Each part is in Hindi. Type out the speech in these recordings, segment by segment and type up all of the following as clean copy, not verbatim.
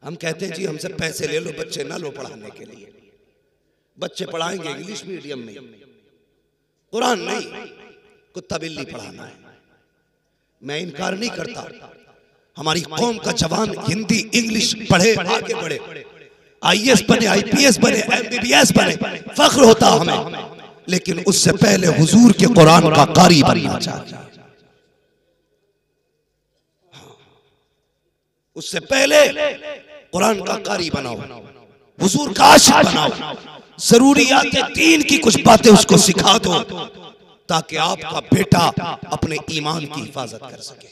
हम कहते हैं जी हमसे पैसे ले लो, बच्चे ना लो पढ़ाने के लिए। बच्चे पढ़ाएंगे इंग्लिश मीडियम में, कुरान नहीं, कुत्ता बिल्ली पढ़ाना है। मैं इनकार नहीं करता, हमारी कौम का जवान हिंदी इंग्लिश पढ़े, आगे बढ़े, आईएएस बने, आईपीएस बने, एमबीबीएस बने, फख्र होता हमें। लेकिन उससे पहले हुजूर के कुरान का कारी बनना चाहिए। उससे पहले कुरान का कारी बनाओ, हुजूर का आशिक बनाओ, जरूरियात दीन की कुछ बातें उसको सिखा दो ताकि आपका बेटा अपने ईमान की हिफाजत कर सके।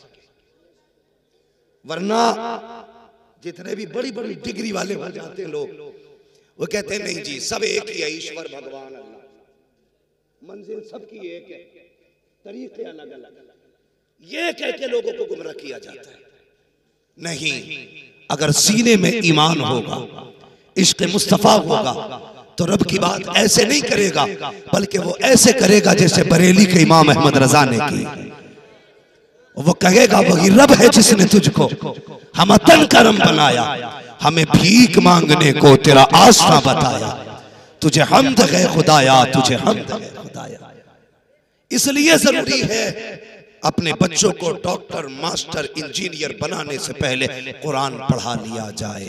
वरना जितने भी बड़ी बड़ी डिग्री वाले हो जाते हैं लोग, वो कहते हैं नहीं जी सब एक ही है, ईश्वर भगवान अल्लाह, मंजिल सबकी एक है, तरीके अलग अलग। ये कह के लोगों को गुमराह किया जाता है। नहीं, अगर सीने में ईमान होगा, इश्क मुस्तफा होगा, तो रब की बात ऐसे नहीं करेगा, बल्कि वो ऐसे करेगा जैसे बरेली के इमाम अहमद रजा ने की। वो कहेगा वही रब है जिसने तुझको हम तन करम बनाया, हमें भीख मांगने को तेरा आस्था बताया, तुझे हमद है खुदाया, तुझे हमद है खुदाया। इसलिए जरूरी है अपने बच्चों को डॉक्टर, मास्टर, इंजीनियर बनाने से पहले कुरान पढ़ा लिया जाए।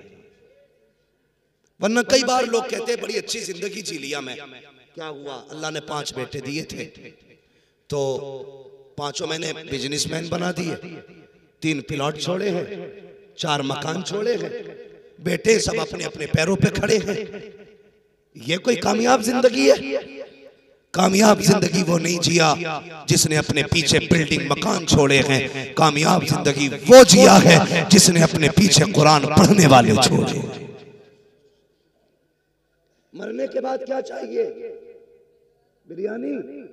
वरना कई बार लोग कहते हैं बड़ी अच्छी जिंदगी जी लिया मैं, क्या हुआ, अल्लाह ने 5 बेटे दिए थे तो 5 मैंने बिजनेसमैन बना दिए, 3 प्लॉट छोड़े हैं, 4 मकान छोड़े हैं, बेटे सब अपने अपने पैरों पे खड़े हैं। ये कोई कामयाब जिंदगी है? कामयाब जिंदगी वो नहीं जिया जिसने अपने पीछे बिल्डिंग मकान छोड़े हैं। कामयाब जिंदगी वो जिया है जिसने अपने पीछे कुरान पढ़ने वाले छोड़े। मरने के बाद क्या चाहिए? बिरयानी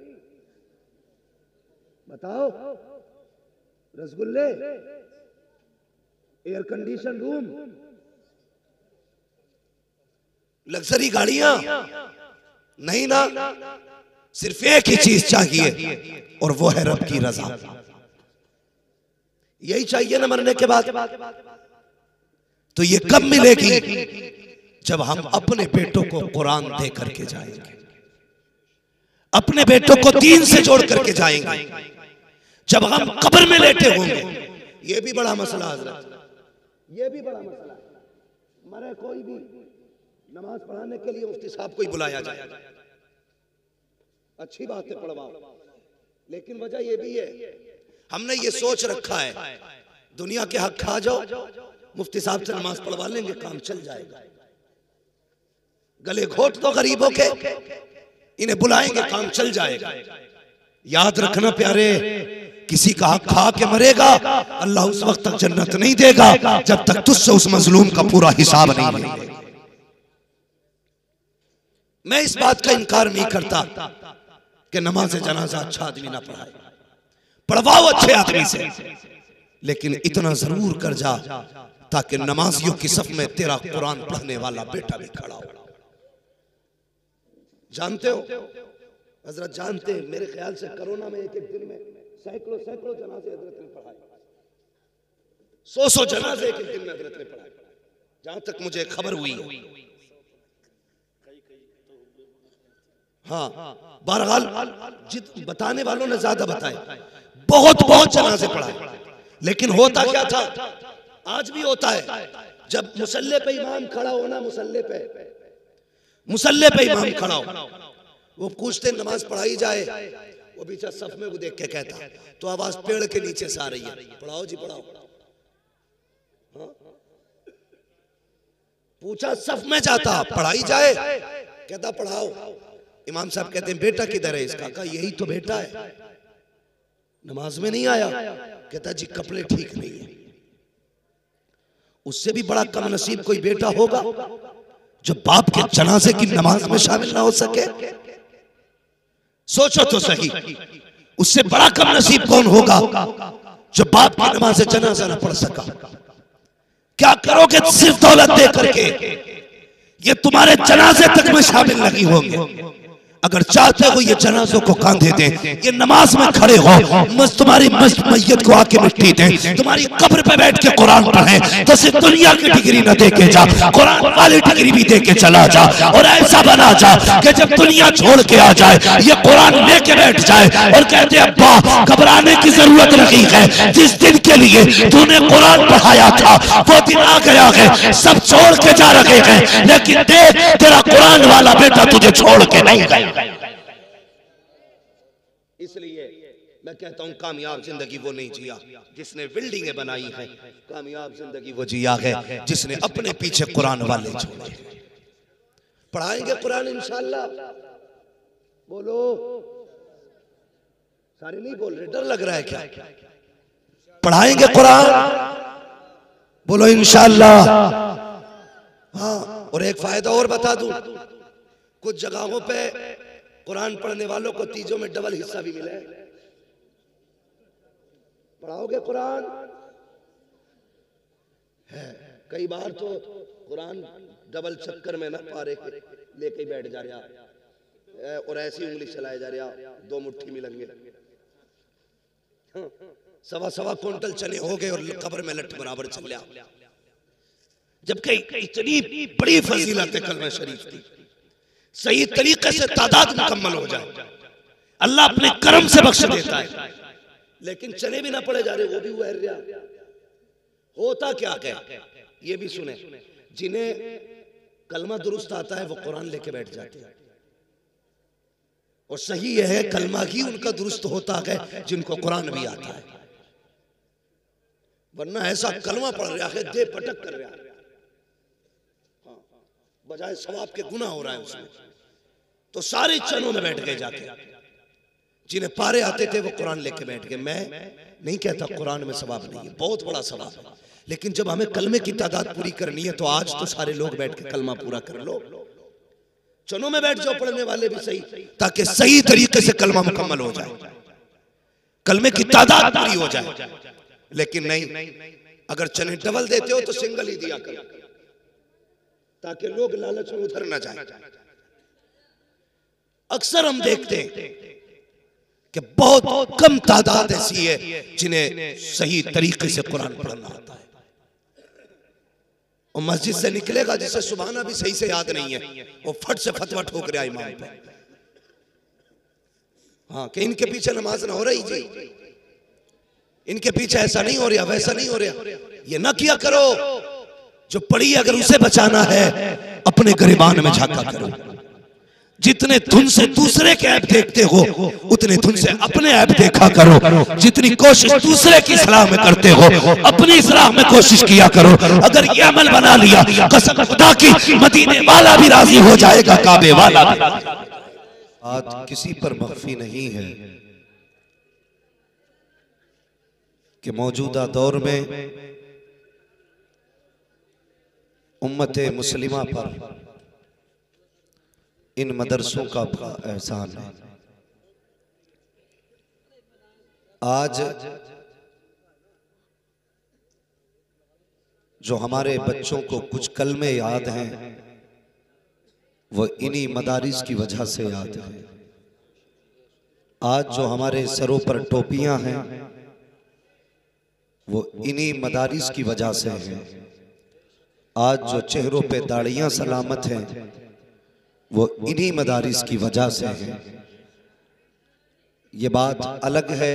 बताओ, रसगुल्ले, एयर कंडीशन रूम, लग्जरी गाड़ियां? नहीं ना, सिर्फ एक ही चीज चाहिए और वो है रब की रजा। यही चाहिए ना मरने के बाद। तो ये कब मिलेगी? जब हम अपने बेटों को कुरान दे करके जाएंगे, अपने बेटों को दीन से जोड़ करके जाएंगे। जब हम कब्र में लेटे होंगे, ये भी बड़ा मसला हज़रत, ये भी बड़ा मसला। मरे कोई भी नमाज पढ़ाने के लिए मुफ्ती साहब को ही बुलाया जाए, अच्छी बात है पढ़वाओ, लेकिन वजह ये भी है हमने ये सोच रखा है दुनिया के हक खा जाओ, मुफ्ती साहब से नमाज पढ़वा लेंगे, काम चल जाएगा। गले घोट दो गरीबों के, इन्हें बुलाएंगे, काम चल जाएगा। याद रखना प्यारे, किसी का हक खा के मरेगा, अल्लाह उस वक्त तक जन्नत नहीं देगा जब तक तुझसे उस मजलूम का पूरा हिसाब नहीं लेगा। मैं इस बात का इनकार नहीं करता कि नमाज जनाजा अच्छा आदमी ना पढ़ाए, पढ़वाओ अच्छे आदमी से, लेकिन इतना जरूर कर जा ताकि नमाजियों की सफ में तेरा कुरान पढ़ने वाला बेटा भी खड़ा हो। जानते हो हजरत, जानते हैं, मेरे ख्याल से कोरोना में एक दिन में सैकड़ों जनाजे हजरत ने पढ़ाए, 100 जनाजे एक दिन में हजरत ने पढ़ाए, जहां तक मुझे खबर हुई। हाँ, बहरहाल बताने वालों ने ज्यादा बताए, बहुत जनाजे पढ़ाए। लेकिन होता क्या था, आज भी होता है, जब मुसल्ले पे इमाम खड़ा होना, मुसल्ले पे इमाम खड़ा हो, वो पूछते नमाज पढ़ाई जाए, वो बीचा सफ में वो देख के कहता, तो आवाज पेड़ के नीचे से आ रही है, पढ़ाओ जी पढ़ाओ। हाँ? पूछा सफ में जाता, पढ़ाई जाए, कहता पढ़ाओ। इमाम साहब कहते हैं बेटा किधर है इसका? कहा यही तो बेटा है, नमाज में नहीं आया। कहता जी कपड़े ठीक नहीं है। उससे भी बड़ा कम नसीब कोई बेटा होगा जो बाप के जनाजे की नमाज में शामिल ना हो सके? सोचो तो सही, उससे बड़ा कम नसीब कौन होगा जो बाप की नमाज जनाजा ना पढ़ सका? क्या करोगे सिर्फ दौलत दे करके? ये तुम्हारे जनाजे तक में शामिल नहीं होंगे। अगर चाहते हो ये जनाजों को कांधे दें, ये नमाज में खड़े हो, तुम्हारी मैयत को आके मिट्टी दें, तुम्हारी कब्र पे बैठ के कुरान पढ़ें, तो सिर्फ दुनिया की डिग्री न दे के जा, कुरान वाली डिग्री भी दे के चला जा। और ऐसा बना जा कि जब दुनिया छोड़ के आ जाए, ये कुरान लेके बैठ जाए और कहते अब्बा घबराने की जरूरत नहीं है, जिस दिन के लिए तूने कुरान पढ़ाया था वो दिन आ गया है, सब छोड़ के जा रहे हैं, लेकिन देख तेरा कुरान वाला बेटा तुझे छोड़ के नहीं गया। इसलिए मैं कहता हूं कामयाब जिंदगी वो नहीं जिया जिसने बिल्डिंगें बनाई हैं, कामयाब जिंदगी वो जिया है जिसने अपने पीछे कुरान वाले छोड़े। पढ़ाएंगे कुरान इंशाअल्लाह, बोलो, सारे नहीं बोल रहे, डर लग रहा है क्या? पढ़ाएंगे कुरान, बोलो इंशाअल्लाह। हाँ, और एक फायदा और बता दूं, कुछ जगहों पे कुरान पढ़ने वालों को तीजों में डबल हिस्सा भी मिला है। पढ़ाओगे कुरान है, कई बार तो कुरान डबल चक्कर में ना पारे लेके बैठ जा रहा और ऐसी उंगली चलाए जा रहा, दो मुट्ठी मिलेंगे, सवा सवा क्विंटल चने हो गए और कब्र में लट बराबर चल गया। जबकि इतनी बड़ी फजीलत है कलमा शरीफ की, सही तरीके से तादाद मुकम्मल हो जाए, अल्लाह अपने करम से बख्श देता है। लेकिन चने भी ना पड़े जा रहे, वो भी हुआ है। होता क्या है ये भी सुने, जिन्हें कलमा दुरुस्त आता है वो कुरान लेके बैठ जाते हैं, और सही यह है कलमा ही उनका दुरुस्त होता है जिनको कुरान भी आता है, वरना ऐसा कलमा पढ़ रहा है दे पटक कर रहा है, बजाय सवाब के गुनाह हो रहा है उसमें, तो सारे चनों में बैठ गए जाके। जिन्हें पारे आते थे वो कुरान लेके बैठ गए। मैं नहीं कहता कुरान में सवाब नहीं है, बहुत बड़ा सवाब है, लेकिन जब हमें कलमे की तादाद पूरी करनी है तो आज तो सारे लोग बैठ के कलमा पूरा कर लो, चनों में बैठ जाओ पढ़ने वाले भी सही, ताकि सही तरीके से कलमा मुकम्मल हो जाए, कलमे की तादाद पूरी हो जाए। लेकिन नहीं, अगर चने डबल देते हो तो सिंगल ही दिया करो, ताकि लोग लालच में उधर ना जाए। अक्सर हम देखते हैं कि बहुत कम तादाद ऐसी है जिन्हें सही तरीके से कुरान पढ़ना आता है, और मस्जिद से निकलेगा जिसे सुबहाना भी सही से याद नहीं है, वो फट से फतवा ठोक रहा इमाम पे। हाँ, कि इनके पीछे नमाज ना हो रही जी, इनके पीछे ऐसा नहीं हो रहा, वैसा नहीं हो रहा, ये ना किया करो। जो पढ़ी अगर उसे बचाना है अपने गरिबान में झांका करो। जितने धुन से दूसरे के ऐप देखते हो उतने धुन से अपने ऐप देखा करो। जितनी कोशिश दूसरे की सलाह में करते हो अपनी सलाह में कोशिश किया करो। अगर ये अमल बना लिया कसम खुदा की मदीने वाला भी राजी हो जाएगा, काबे वाला भी। आज किसी पर मख्फी नहीं है कि मौजूदा दौर में उम्मते मुस्लिमा पर इन मदरसों का बड़ा एहसान है। आज जो हमारे बच्चों को कुछ कलमे याद हैं वो इन्हीं मदारिस की वजह से याद है। आज जो हमारे सरों पर टोपियां हैं वो इन्हीं मदारिस की वजह से है। आज जो चेहरों पे दाढ़ियां सलामत हैं वो इन्हीं मदारिस की वजह से है। ये बात अलग है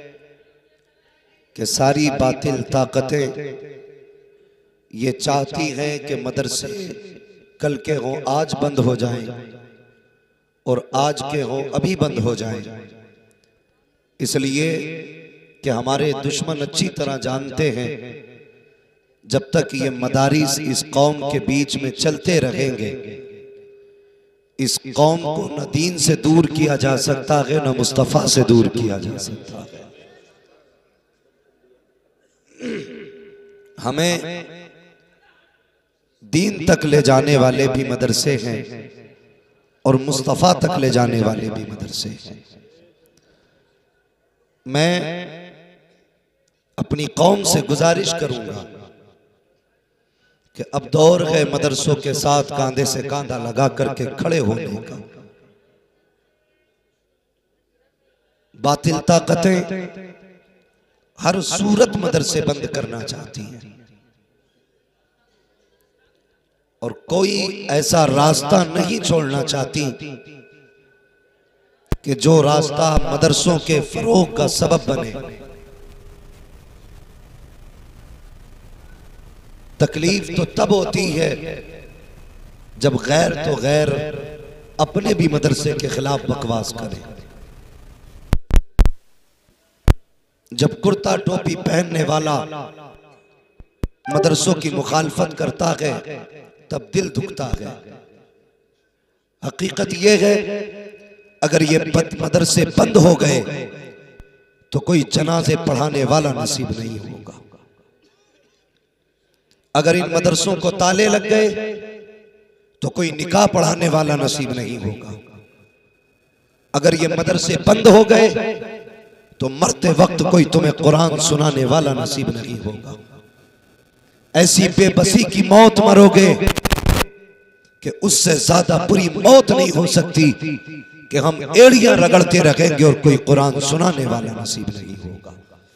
कि सारी बातिल ताकतें ये चाहती हैं कि मदरसे कल के हों आज बंद हो जाएं और आज के हों अभी बंद हो जाएं, इसलिए कि हमारे दुश्मन अच्छी तरह जानते हैं जब तक ये मदारिस इस कौम के बीच में चलते रहेंगे इस कौम को न दीन से दूर किया जा सकता है न मुस्तफा से दूर किया जा सकता है। हमें दीन तक ले जाने वाले भी मदरसे हैं और मुस्तफा तक ले जाने वाले भी मदरसे हैं। मैं अपनी कौम से गुजारिश करूंगा कि अब दौर है मदरसों के साथ कांधे से कांधा लगा करके खड़े होने का। बातिल ताकतें हर सूरत मदरसे बंद करना चाहती हैं और कोई ऐसा रास्ता नहीं छोड़ना चाहती कि जो रास्ता मदरसों के फरोग का सबब बने। तकलीफ तो तब होती है जब गैर तो गैर अपने भी मदरसे के खिलाफ बकवास करे। जब कुर्ता टोपी पहनने वाला मदरसों की मुखालफत करता है तब दिल दुखता है। हकीकत यह है अगर ये मदरसे बंद हो गए तो कोई जनाजे पढ़ाने वाला नसीब नहीं होगा। अगर इन मदरसों को ताले लग गए तो कोई निकाह पढ़ाने वाला नसीब नहीं होगा। अगर ये मदरसे बंद हो गए तो मरते वक्त कोई तुम्हें कुरान सुनाने वाला नसीब नहीं होगा। ऐसी बेबसी की मौत मरोगे कि उससे ज्यादा बुरी मौत नहीं हो सकती कि हम एड़ियां रगड़ते रहेंगे और कोई कुरान सुनाने वाला नसीब नहीं होगा।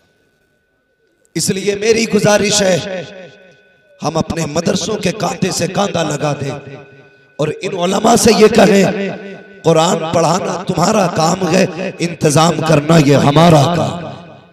इसलिए मेरी गुजारिश है हम अपने मदरसों के कांधे से कांधा लगा दें और इन उलमा से ये कहें कुरान पढ़ाना तुम्हारा काम है, इंतजाम करना ये हमारा काम।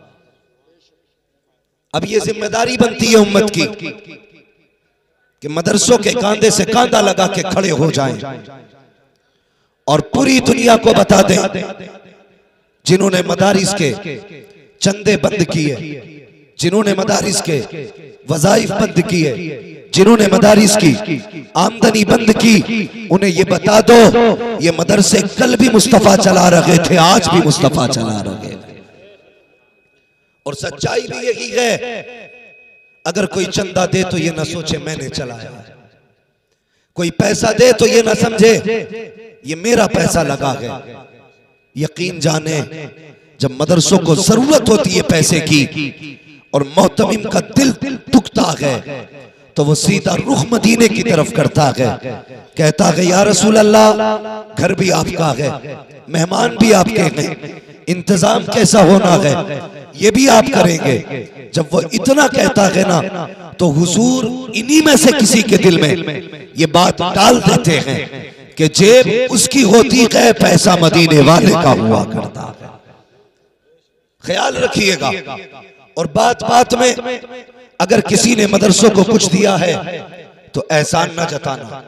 अब ये जिम्मेदारी बनती है उम्मत की कि मदरसों के कांधे से कांधा लगा के खड़े हो जाएं और पूरी दुनिया को बता दें जिन्होंने मदारिस के चंदे बंद किए, जिन्होंने मदारिस के वज़ाइफ बंद किए, जिन्होंने मदारिस की आमदनी बंद की, उन्हें ये बता दो ये मदरसे कल भी मुस्तफा चला रहे थे, आज भी मुस्तफा चला रहे थे। और सच्चाई भी यही है, अगर कोई चंदा दे तो ये ना सोचे मैंने चलाया, कोई पैसा दे तो ये ना समझे ये मेरा पैसा लगा है। यकीन जाने जब मदरसों को जरूरत होती है पैसे की और मोहतमिम का दिल दुखता है तो वो सीधा रुख मदीने की तरफ करता है, कहता है या रसूल अल्लाह घर भी आपका है, मेहमान भी आपके हैं, इंतजाम कैसा होना है ये भी आप करेंगे। जब वो इतना कहता है ना तो हुजूर इन्हीं में से किसी के दिल में ये बात डाल देते हैं कि जेब उसकी होती है, पैसा मदीने वाले का हुआ करता है। ख्याल रखिएगा। और बात बात में अगर किसी ने मदरसों को कुछ दिया है तो एहसान न जताना,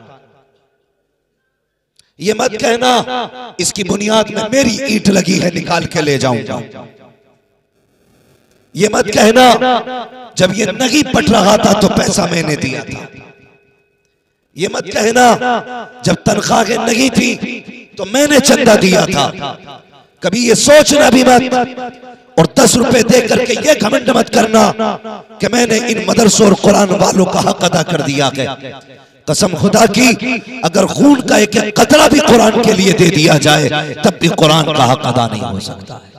ये मत कहना इसकी बुनियाद में मेरी ईंट लगी है निकाल के ले जाऊंगा, ये मत कहना जब ये नहीं पट रहा था तो पैसा मैंने दिया था, ये मत कहना जब तनख्वाहें नहीं थी तो मैंने चंदा दिया था। कभी ये सोचना भी मत और 10 रुपए दे करके ये घमंड मत करना कि मैंने इन मदरसों और कुरान वालों का हक अदा कर दिया है। कसम खुदा की अगर खून का एक कतरा भी कुरान के लिए दे दिया जाए तब भी कुरान का हक अदा नहीं हो सकता है।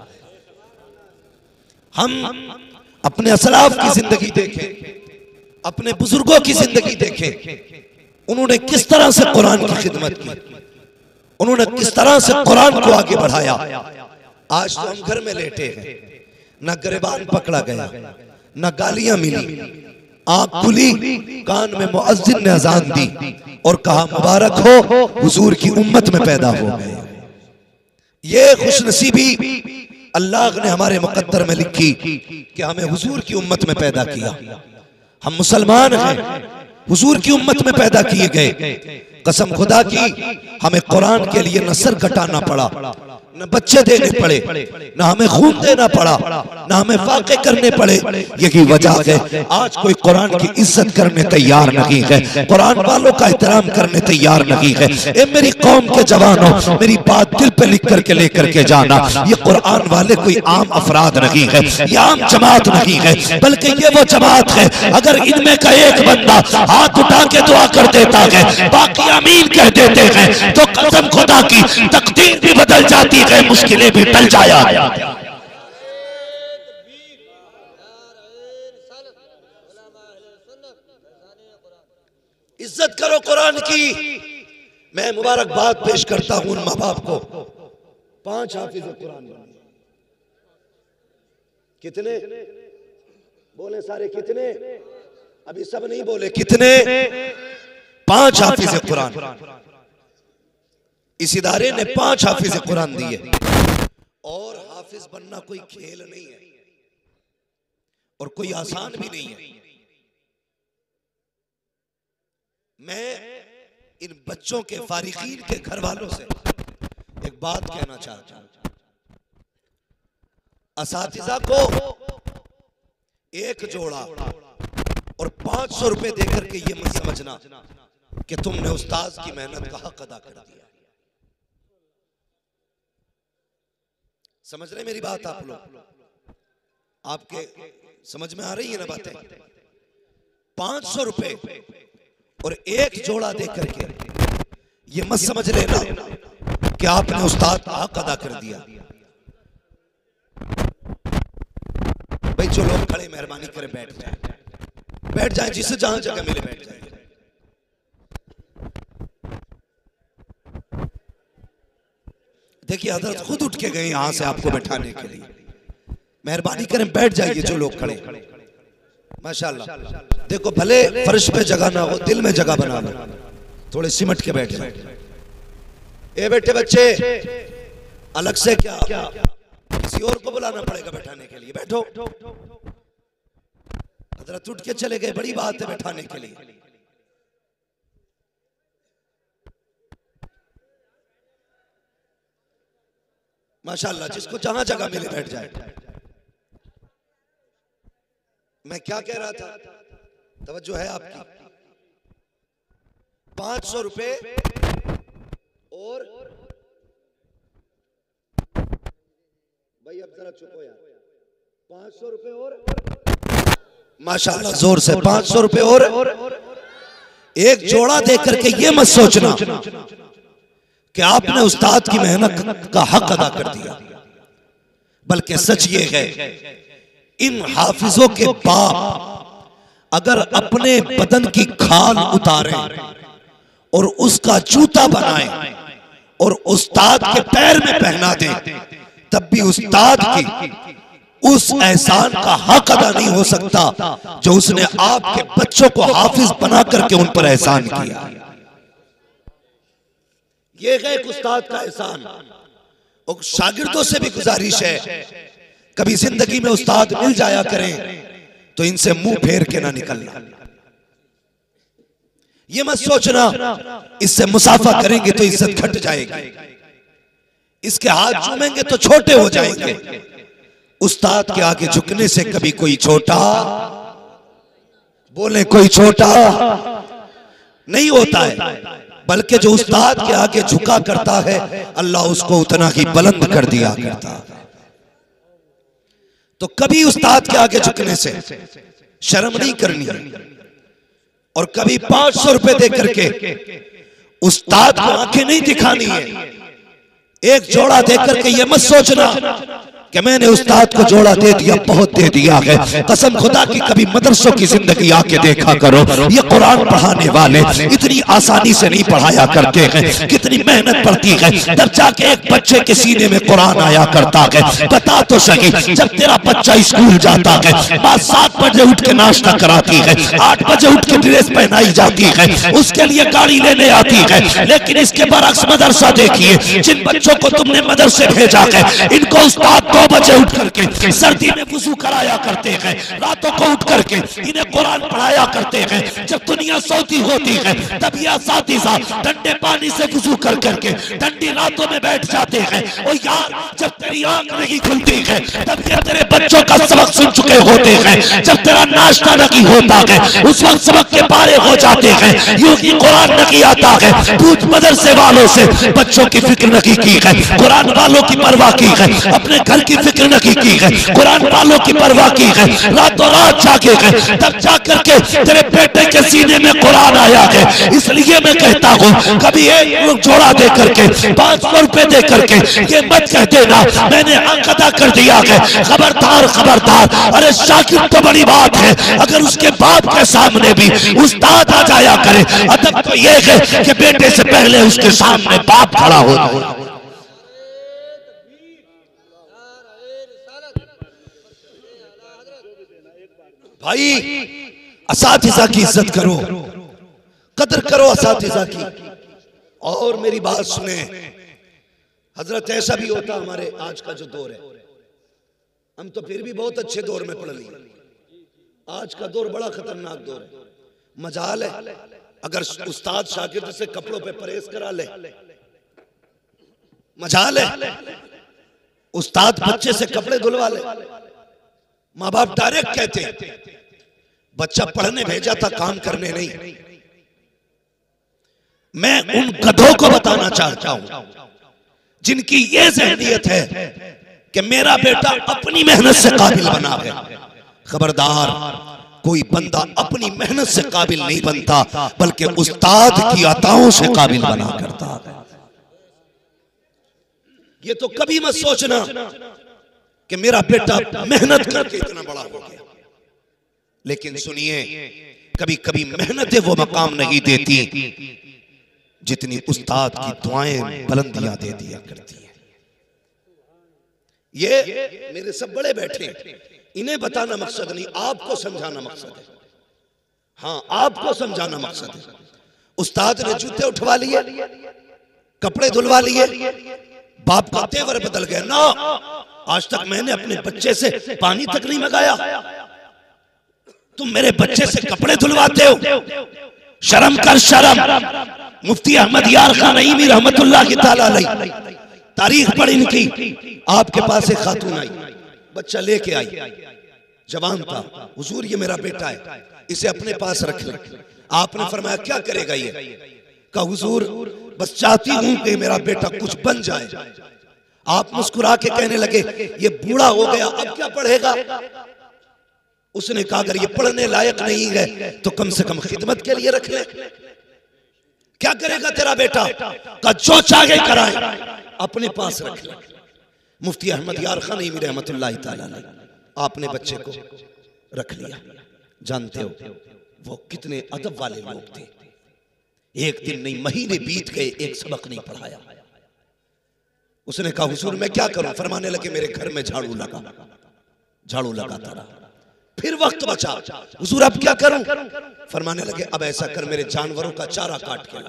हम अपने असलाफ की जिंदगी देखें, अपने बुजुर्गों की जिंदगी देखें, उन्होंने किस तरह से कुरान की खिदमत की, उन्होंने किस तरह से कुरान को आगे बढ़ाया। आज तो हम घर में लेटे हैं, न गिरबान पकड़ा गया, न गालियां मिली, आंख खुली, कान में मुअज्जिन ने अजान दी और कहा मुबारक हो हुजूर की उम्मत में पैदा हो गए। ये खुशनसीबी अल्लाह ने हमारे मुकद्दर में लिखी कि हमें हुजूर की उम्मत में पैदा किया। हम मुसलमान हैं, हुजूर की उम्मत में पैदा किए गए। कसम खुदा की हमें कुरान के लिए न सर कटाना पड़ा, न बच्चे देने पड़े, न हमें खून देना पड़ा, न हमें फाके करने पड़े। यही वजह है आज कोई कुरान की इज्जत करने तैयार नहीं है, कुरान वालों का एहतराम करने तैयार नहीं है। ए मेरी कौम के जवानों, मेरी बात दिल पे लिख करके लेकर के जाना, ये कुरान वाले कोई आम अफराद नहीं है, ये आम जमात नहीं है, बल्कि ये वो जमात है अगर इनमें का एक बंदा हाथ उठा के दुआ कर देता है, बाकी आमीन कह देते हैं तो कसम खुदा की तकदीर भी बदल जाती है, मुश्किलें भी टल जाया। इज्जत करो कुरान की। मैं मुबारकबाद पेश करता हूं उन माँ बाप को, 5 हाफिज कुरान बने, कितने बोले सारे? कितने? अभी सब नहीं बोले। कितने? 5 हाफिज कुरान। इस इदारे ने 5 हाफिज कुरान दिए। और हाफिज बनना कोई खेल नहीं है और कोई आसान भी नहीं है। मैं इन बच्चों के फारिकीन के घर वालों से एक बात कहना चाहता हूं। असातिज़ा को एक जोड़ा और 500 रुपए देकर के ये मत समझना कि तुमने उस्ताद की मेहनत का हक अदा कर दिया। समझ रहे मेरी बात आप लोग? आपके समझ में आ रही है ना बातें? 500 रुपए और एक जोड़ा देकर के ये मत समझ लेना कि आपने उस्ताद का हक अदा कर दिया। भाई जो लोग खड़े मेहरबानी करें बैठ जाए, जिसे जहां जगह मिले बैठ जाए। देखिए हजरत खुद उठ के गए यहां से आपको बैठाने के लिए। मेहरबानी करें बैठ जाइए जो लोग खड़े। माशाल्लाह। देखो भले फर्श पे जगह ना हो, दिल में जगह बना लो, थोड़े सिमट के बैठ जाए। ए बेटे बच्चे, अलग से क्या किसी और को बुलाना पड़ेगा बैठाने के लिए? बैठो। हजरत उठ के चले गए, बड़ी बात है बैठाने के लिए। माशाल्लाह, जिसको जहां जगह मिले बैठ जाए। मैं क्या कह रहा था? तवज्जो है आपकी? 500 रुपए और भाई अब जरा चुप हो यार। 500 रुपए और माशाल्लाह जोर से 500 रुपए और एक जोड़ा देकर के ये मत सोचना कि आपने उस्ताद की मेहनत का हक अदा कर दिया, बल्कि सच ये है इन हाफिजों के बाप अगर अपने बदन की खाल उतारें और उसका जूता बनाएं और उस्ताद के पैर में पहना दें, तब भी उस्ताद की उस एहसान का हक अदा नहीं हो सकता जो उसने आपके बच्चों को हाफिज बना करके उन पर एहसान किया। ये है एक उस्ताद का एहसान। और शागिर्दों से भी गुजारिश है, कभी जिंदगी में उस्ताद मिल जाया करें तो इनसे मुंह फेर के ना निकलना। ये मत सोचना इससे मुसाफा करेंगे तो इज्जत घट जाएगी, इसके हाथ चूमेंगे तो छोटे हो जाएंगे। उस्ताद के आगे झुकने से कभी कोई छोटा, बोले कोई छोटा नहीं होता है, बल्कि जो उस्ताद के आगे झुका करता है अल्लाह उसको उतना ही बुलंद कर दिया करता है। तो कभी उस्ताद के आगे झुकने से शर्म नहीं करनी है और कभी 500 रुपए दे करके उस्ताद को आंखें नहीं दिखानी है। एक जोड़ा दे करके ये मत सोचना कि मैंने उस्ताद को जोड़ा दे दिया, बहुत दे दिया है। कसम खुदा की कभी मदरसों की जिंदगी आके देखा करो, ये कुरान पढ़ाने वाले इतनी आसानी से नहीं पढ़ाया करते हैं, कितनी मेहनत पड़ती है तब जाके एक बच्चे के सीने में कुरान आया करता है। बता तो सही, जब तेरा बच्चा स्कूल जाता है माँ 7 बजे उठ के नाश्ता कराती है, 8 बजे उठ के ड्रेस पहनाई जाती है, उसके लिए गाड़ी लेने आती है। लेकिन इसके बरक्स मदरसा देखिए, जिन बच्चों को तुमने मदरसे भेजा है इनको उस्ताद 2 बजे उठ करके सर्दी में वुजू कराया करते हैं, रातों को उठ करके इन्हें कुरान पढ़ाया करते हैं। जब दुनिया सोती होती है तब ये असातिज़ा ठंडे पानी से वुजू कर करके ठंडी रातों में बैठ जाते हैं। और यार जब तेरी आंख नहीं खुलती है तब ये तेरे बच्चों का सबक सुन चुके होते हैं। जब तेरा नाश्ता नहीं होता है उस वक्त सबक के पारे हो जाते हैं। यूं ही कुरान नहीं आता है। पूछ मदरसे वालों से, बच्चों की फिक्र नहीं की है, कुरान वालों की परवाह की है, अपने घर की फिक्र नहीं की है, कुरान वालों की परवाह की है, रातों रात जागे है, तब जाकर के तेरे बेटे के सीने में कुरान आया है। इसलिए मैं कहता हूँ कभी एक जोड़ा दे करके 500 रुपए दे करके ये मत कह देना मैंने हक अदा कर दिया है। खबरदार खबरदार। अरे शागिर्द तो बड़ी बात है, अगर उसके बाप के सामने भी उस्ताद आ जाया करे, अदब तो ये है कि बेटे से पहले उसके सामने बाप खड़ा हो। भाई असातिज़ा की इज्जत करो, कदर करो असातिज़ा की। और मेरी बात सुने हजरत, ऐसा भी होता हमारे आज का जो दौर है, हम तो फिर भी बहुत अच्छे दौर में पढ़ लिए, आज का दौर बड़ा खतरनाक दौर है। मजाल है अगर उस्ताद शागिर्द से कपड़ों पे परहेज करा ले, मजाल है उस्ताद बच्चे से कपड़े धुलवा ले। माँ बाप डायरेक्ट कहते हैं बच्चा पढ़ने भेजा था, काम करने नहीं। मैं उन गधों को बताना चाहता हूं जिनकी ये ज़हनियत है कि मेरा बेटा अपनी मेहनत से काबिल बना है। खबरदार, कोई बंदा अपनी मेहनत से काबिल नहीं बनता, बल्कि उस्ताद की अताओं से काबिल बना करता है। ये तो कभी मत सोचना कि मेरा बेटा मेहनत करके इतना बड़ा हो गया। लेकिन सुनिए, कभी कभी मेहनतें वो मकाम नहीं देती जितनी उस्ताद की दुआएं बुलंदियां दे दिया करती हैं। ये मेरे सब बड़े बैठे, इन्हें बताना मकसद नहीं, आपको समझाना मकसद है। हाँ, आपको समझाना मकसद है। उस्ताद ने जूते उठवा लिए, कपड़े धुलवा लिए, बाप का तेवर बदल गया ना। आज तक मैंने अपने बच्चे से पानी तक नहीं मंगाया, तुम मेरे बच्चे से कपड़े धुलवाते हो। शर्म कर, शर्म। मुफ्ती अहमद यार खान नईमी रहमतुल्लाह की ताला अलैह, तारीख पढ़ इनकी, आपके पास एक खातून आई, बच्चा लेके आई, जवान था। हुजूर ये मेरा बेटा है, इसे अपने पास रख ले। आपने फरमाया क्या करेगा ये? कहा हुजूर बस चाहती हूं कि मेरा बेटा कुछ बन जाए। आप मुस्कुरा के कहने लगे ये बूढ़ा हो गया, अब क्या पढ़ेगा? उसने कहा अगर ये पढ़ने लायक नहीं है तो कम से कम खिदमत के लिए रख ले। क्या करेगा तेरा बेटा? का जो चाहे कराए, अपने पास रख ले। मुफ्ती अहमद यार खान नईमी रहमतुल्लाह ताला अलैह, आपने बच्चे को रख लिया। जानते हो वो कितने अदब वाले लोग थे। एक दिन नहीं महीने बीत गए, एक सबक नहीं पढ़ाया। उसने कहा हुजूर मैं क्या करूं? फरमाने लगे मेरे घर में झाड़ू लगाता रहा। फिर वक्त बचा, हुजूर अब क्या करूं? फरमाने लगे अब ऐसा कर, मेरे जानवरों का चारा काट के ला।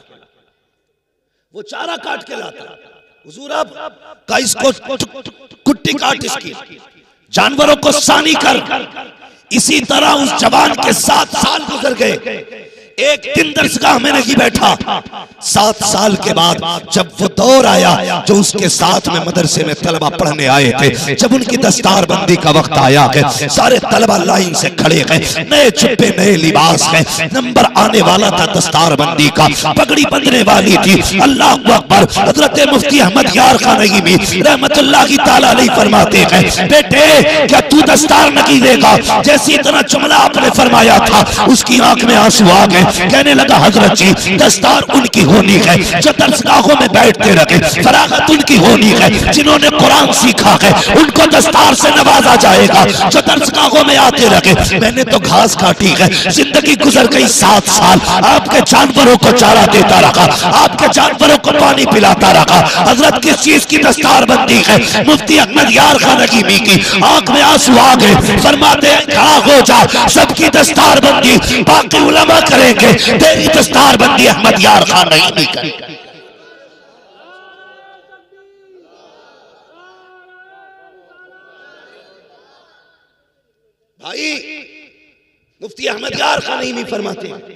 वो चारा काट के लाता। हुजूर अब का इसको कुट्टी काट, इसकी जानवरों को सानी कर। इसी तरह उस जवान के 7 साल गुजर गए। एक दिन दरसगाह में नहीं बैठा। 7 साल के बाद जब वो दौर आया जो उसके साथ में मदरसे में तलबा पढ़ने आए थे, जब उनकी दस्तार बंदी का वक्त आया है, सारे तलबा लाइन से खड़े गए, नए छुपे नए लिबास गए, नंबर आने वाला था दस्तार बंदी का, पगड़ी बंधने वाली थी। अल्लाह अकबर। हजरत मुफ्ती अहमद यार खान नईमी रहमतुल्लाह की ताला अलैह फरमाते हैं बेटे क्या तू दस्तार नहीं देगा? जैसी इतना जुमला आपने फरमाया था उसकी आंख में आंसू आ गए। कहने लगा हजरत जी दस्तार उनकी होनी है जो दरसगाहों में बैठते रहे, फरागत उनकी होनी है जिन्होंने कुरान सीखा है, उनको दस्तार से नवाजा जाएगा जो दरसगाहों में आते रहे। मैंने तो घास काटी है, जिंदगी गुजर गई 7 साल, आपके जानवरों को चारा देता रहा, आपके जानवरों को पानी पिलाता रहा। हजरत किस चीज की दस्तार बंदी है? मुफ्ती अहमद यार खान नईमी की। आंख में आंसू आ गए। फरमाते हैं खड़ा हो जा, सबकी दस्तार बंदी बाकी उलमा करेंगे, तेरी दस्तार बंदी अहमद यार खान नईमी करेगा। भाई मुफ्ती अहमद यार खान नईमी फरमाते हैं,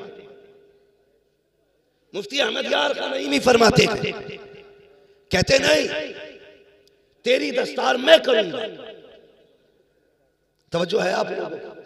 मुफ्ती अहमद यार खान नईमी फरमाते हैं, कहते नहीं तेरी दस्तार मैं करूंगा। तवज्जो है आप लोगों को?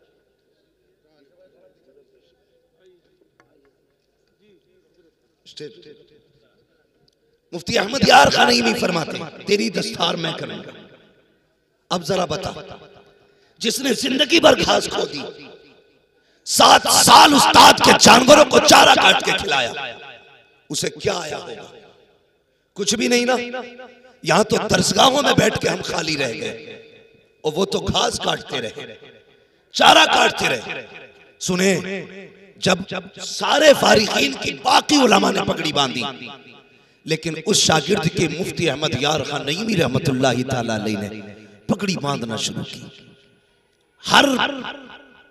मुफ्ती अहमद यार खान नईमी फरमाते हैं तेरी दस्तार मैं करूंगा। अब जरा बता, जिसने जिंदगी भर घास खो दी, 7 साल उस्ताद के जानवरों को चारा काट के खिलाया, उसे क्या आया होगा? कुछ भी नहीं ना। यहां तो दरसगाहों में बैठ के हम खाली रह गए और वो तो घास काटते रहे, चारा काटते रहे। सुने, जब सारे फारिकीन की बाकी उलमा ने पगड़ी बांधी, लेकिन उस शागिर्द के मुफ्ती अहमद यार खान नईमी रहमतुल्लाह ताला अलैह ने पगड़ी बांधना शुरू की। हर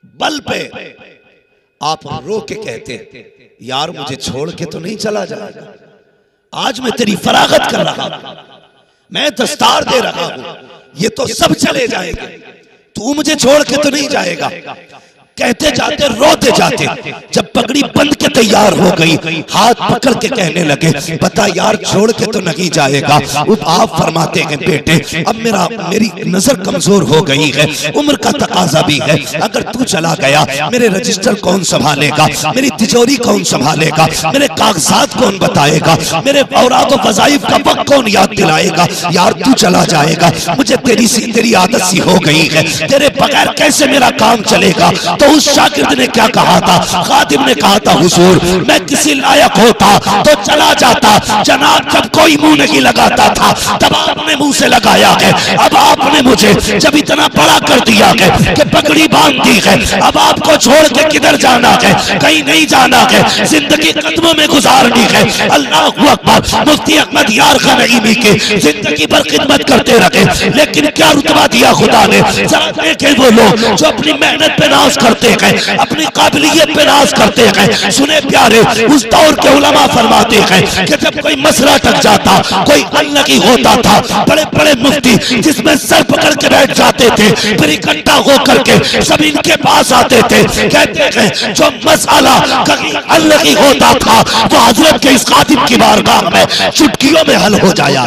बल पे आप रो के कहते, यार मुझे छोड़ के तो नहीं चला जाएगा, आज मैं तेरी फरागत कर रहा हूं, मैं दस्तार दे रहा हूं, ये तो सब चले जाएंगे, तू मुझे छोड़ के तो नहीं जाएगा। कहते जाते रोते जाते जब पगड़ी बंद के तैयार हो गई, हाथ पकड़ के कहने लगे, बता यार छोड़ के तो नहीं जाएगा। आप फरमाते हैं बेटे अब मेरी नजर कमजोर हो गई है, उम्र का तकाजा भी है, अगर तू चला गया मेरे रजिस्टर कौन संभालेगा, मेरी तिजोरी कौन संभालेगा, मेरे कागजात कौन बताएगा, मेरे औरात व वज़ाइफ का वक्त कौन याद दिलाएगा। यार तू चला जाएगा, मुझे तेरी आदत सी हो गई है, तेरे बगैर कैसे मेरा काम चलेगा। तो उस शागिर्द ने क्या कहा था, खादिम ने कहा था, हुजूर मैं किसी लायक होता तो चला जाता, जनाब जब कोई मुंह नहीं लगाता था तब आपने मुंह से लगाया है, अब आपने मुझे जब इतना बड़ा कर दिया है कि पगड़ी बांध दी है, अब आपको छोड़ के किधर जाना है, कहीं नहीं जाना है, जिंदगी कदमों में गुजारनी है। अल्लाह अकबर। मुफ्ती अहमद यार खान नईमी की जिंदगी भर खिदमत करते रहे, लेकिन क्या रुतबा दिया खुदा ने। जरा देखें वो लोग जो अपनी मेहनत पे नाज करते हैं, अपनी काबिलियत पे नाज करते हैं। सुने प्यारे, उस दौर के उलमा फरमाते हैं कि जब कोई मसला टक जाता, कोई अल्लाह की होता था, बड़े बड़े मुफ्ती जिसमें सर पकड़ के बैठ जाते थे, फिर इकट्ठा होकर के सब इनके पास आते थे। कहते हैं जो मसला कहीं अल्लाह की होता था वो हजरत के इस खादिम की बारगाह में चुटकियों में हल हो जाया।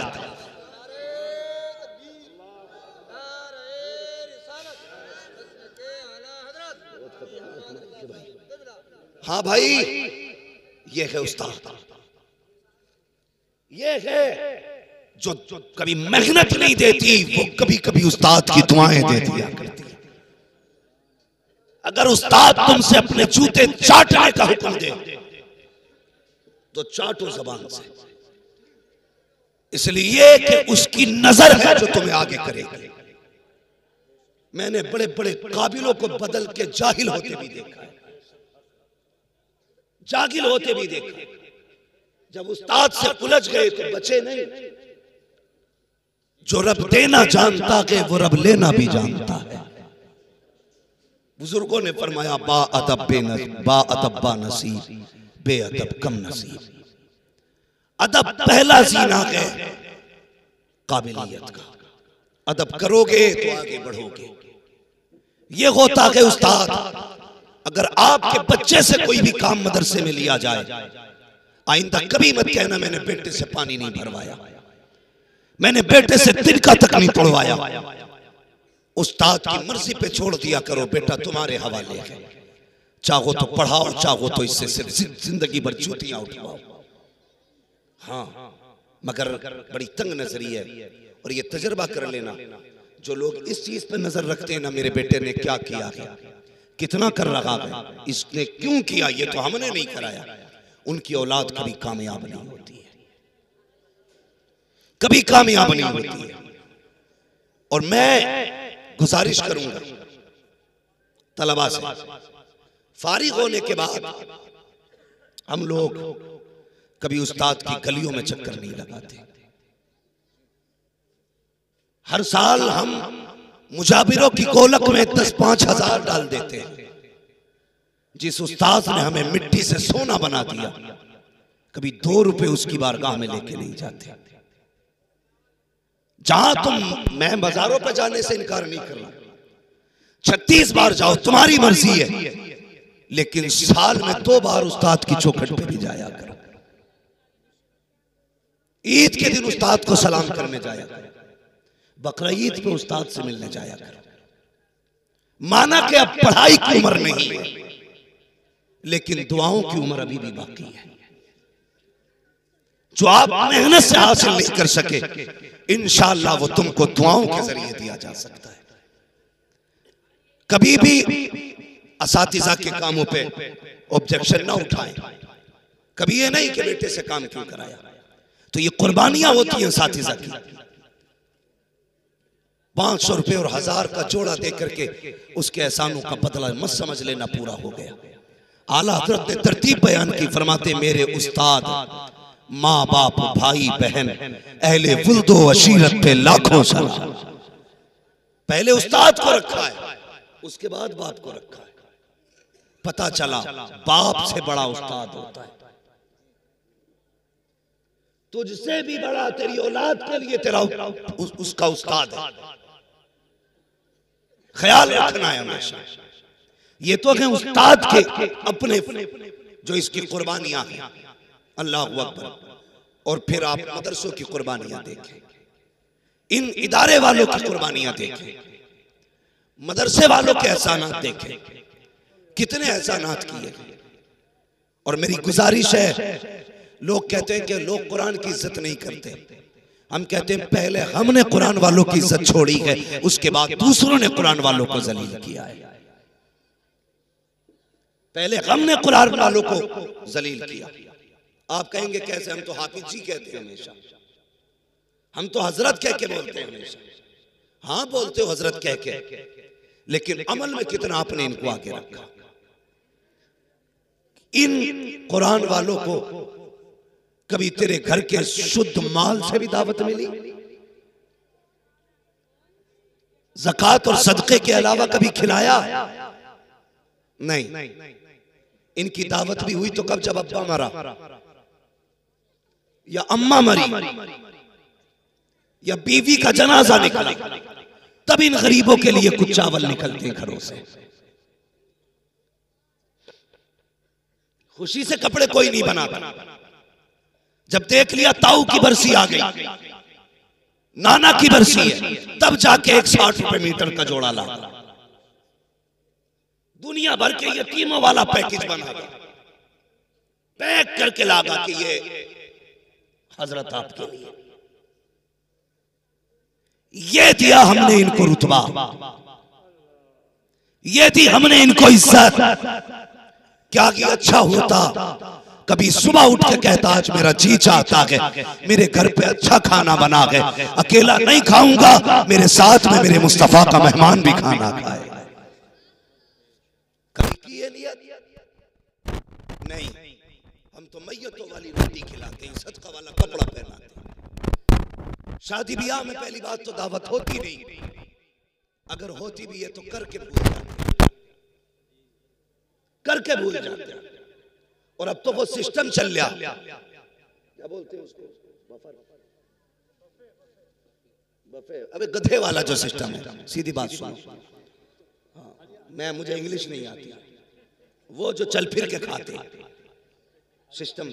हाँ भाई, ये है उस्ताद, ये है जो कभी मेहनत नहीं देती, वो कभी कभी उस्ताद की दुआएं दे दिया करती है। अगर उस्ताद तुमसे अपने जूते चाटने का हुक्म दे तो चाटो जबान से, इसलिए कि उसकी नजर है जो तुम्हें आगे करेगी। मैंने बड़े बड़े काबिलों को बदल के जाहिल होते भी देखा है, जागिल होते भी देखा। जब उस्ताद से उलझ गए तो बचे नहीं। जो रब देना जानता है वो रब लेना भी जानता है। बुजुर्गों ने फरमाया बा अदब बा नसीब, बेअदब कम नसीब। अदब पहला जीना है काबिलियत का, अदब करोगे तो आगे बढ़ोगे। ये होता है उस्ताद, अगर आपके बच्चे से कोई भी काम मदरसे में लिया जाए, आइंदा कभी मत कहना मैंने बेटे से पानी नहीं भरवाया, मैंने बेटे से तिनका तक नहीं तोड़वाया। उस्ताद की मर्जी पे छोड़ दिया करो, बेटा तुम्हारे हवाले है, चाहो तो पढ़ाओ, चाहो तो इससे सिर्फ जिंदगी भर जूतियां उठवाओ। हाँ, मगर बड़ी तंग नजरी है। और ये तजर्बा कर लेना, जो लोग इस चीज पे नजर रखते हैं ना, मेरे बेटे ने क्या किया है, कितना कर रहा है, इसने क्यों किया, ये तो हमने नहीं कराया, उनकी औलाद कभी कामयाब नहीं होती है, कभी कामयाब नहीं होती है। और मैं गुजारिश करूंगा तलबा से, फारिग होने के बाद हम लोग कभी उस्ताद की गलियों में चक्कर नहीं लगाते। हर साल हम मुजाबिरों की गोलक में 10-5 हजार डाल देते हैं। जिस उस्ताद ने हमें मिट्टी से सोना बना दिया, कभी 2 रुपए उसकी बारगाह में लेके नहीं जाते। जहां तुम, मैं बाजारों पे जाने से इनकार नहीं कर रहा, 36 बार जाओ तुम्हारी मर्जी है, लेकिन साल में 2 बार उस्ताद की चौखट पे भी जाया करो। ईद के दिन उस्ताद को सलाम करने जाया करो, बकरा ईद पे उस्ताद से मिलने जाया करो। माना कि अब पढ़ाई की उम्र नहीं है, लेकिन दुआओं की उम्र अभी भी बाकी है। जो आप मेहनत से हासिल नहीं कर सके, इंशाअल्लाह वो तुमको दुआओं के जरिए दिया जा सकता है। कभी भी असातिज़ा के कामों पे ऑब्जेक्शन ना उठाएं। कभी ये नहीं कि बेटे से काम क्यों कराया, तो ये कुर्बानियां होती हैं असातिज़ा की। 500 रुपए और 1000 का जोड़ा दे करके उसके एहसानों का बदला मत समझ लेना पूरा हो गया। आला हज़रत ने तरतीब बयान की, फरमाते मेरे उस्ताद, माँ बाप, भाई बहन, अहले वुल्दो अशीरत पे लाखों सलाम। पहले उस्ताद को रखा है, उसके बाद बाप को रखा है। पता चला बाप से बड़ा उस्ताद होता है। तुझसे भी बड़ा तेरी औलाद के लिए तेरा उसका उस्ताद है। ख्याल रखना है हमेशा। ये तो है उस्ताद के अपने जो इसकी कुर्बानियां हैं, अल्लाह अकबर। और फिर आप मदरसों की कुर्बानियां देखें, इन इदारे वालों की कुर्बानियां देखें, मदरसे वालों के एहसानात देखें, कितने एहसानात किए। और मेरी गुजारिश है, लोग कहते हैं कि लोग कुरान की इज्जत नहीं करते। हम कहते हैं पहले हमने कुरान वालों की इज्जत छोड़ी है, उसके बाद दूसरों ने कुरान वालों को जलील किया है। पहले हमने कुरान वालों को जलील किया। आप कहेंगे कैसे? हम तो हाफिज जी कहते हैं हमेशा, हम तो हजरत कह के बोलते हैं हमेशा। हाँ बोलते हो हजरत कह के, लेकिन अमल में कितना आपने इनको आगे रखा। इन कुरान वालों को कभी तेरे घर के शुद्ध माल से भी दावत मिली? ज़कात और सदक़े के अलावा कभी खिलाया? नहीं। इनकी दावत भी हुई तो कब? जब अब्बा मरा या अम्मा मरी या बीवी का जनाजा निकला, तब इन गरीबों के लिए कुछ चावल निकलते घरों से। खुशी से कपड़े कोई नहीं बनाता। जब देख लिया ताऊ की बरसी आ गई, नाना की बरसी है, तब जाके 160 रुपए मीटर का जोड़ा ला। दुनिया भर के यतीमों वाला पैकेज बना, पैक करके लागा कि ये हजरत आपके लिए। ये दिया हमने इनको रुतबा, ये दी हमने इनको इज्जत। क्या कि अच्छा होता कभी सुबह उठ के कहता आज मेरा जी चाहता है मेरे घर पे अच्छा खाना बना है, अकेला नहीं खाऊंगा, मेरे साथ में मेरे मुस्तफा का मेहमान भी खाना खाए। कभी की ये नियत नहीं। हम तो मैयतों वाली रोटी खिलाते हैं, सदका वाला कपड़ा पहनाते हैं। शादी ब्याह में पहली बात तो दावत होती नहीं, अगर होती भी है तो करके भूल जाते, करके भूल जाते। और अब तो वो सिस्टम चल गया, क्या बोलते हैं उसको, बफे। अबे गधे वाला जो सिस्टम है, सीधी बात सुनो। हाँ, मुझे इंग्लिश नहीं आती। वो जो चल फिर के खाते सिस्टम,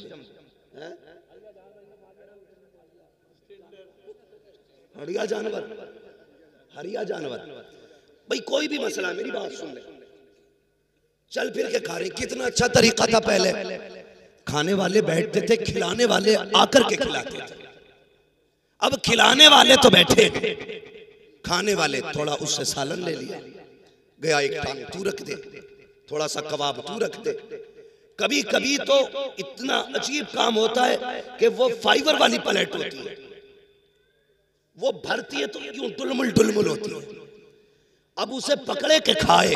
हरिया जानवर, हरिया जानवर। भाई कोई भी मसला, मेरी बात सुन ले, चल फिर के खा रहे। कितना अच्छा तरीका था पहले, खाने वाले बैठते थे, खिलाने वाले आकर के खिलाते थे। अब खिलाने वाले तो बैठे, खाने वाले थोड़ा उससे सालन ले लिया, गया एक टांग तू रख दे, थोड़ा सा कबाब तू रख दे। कभी कभी तो इतना अजीब काम होता है कि वो फाइबर वाली प्लेट होती है, वो भरती है तो यूं डुलमुल डुलमुल होती है। अब उसे पकड़े के खाए,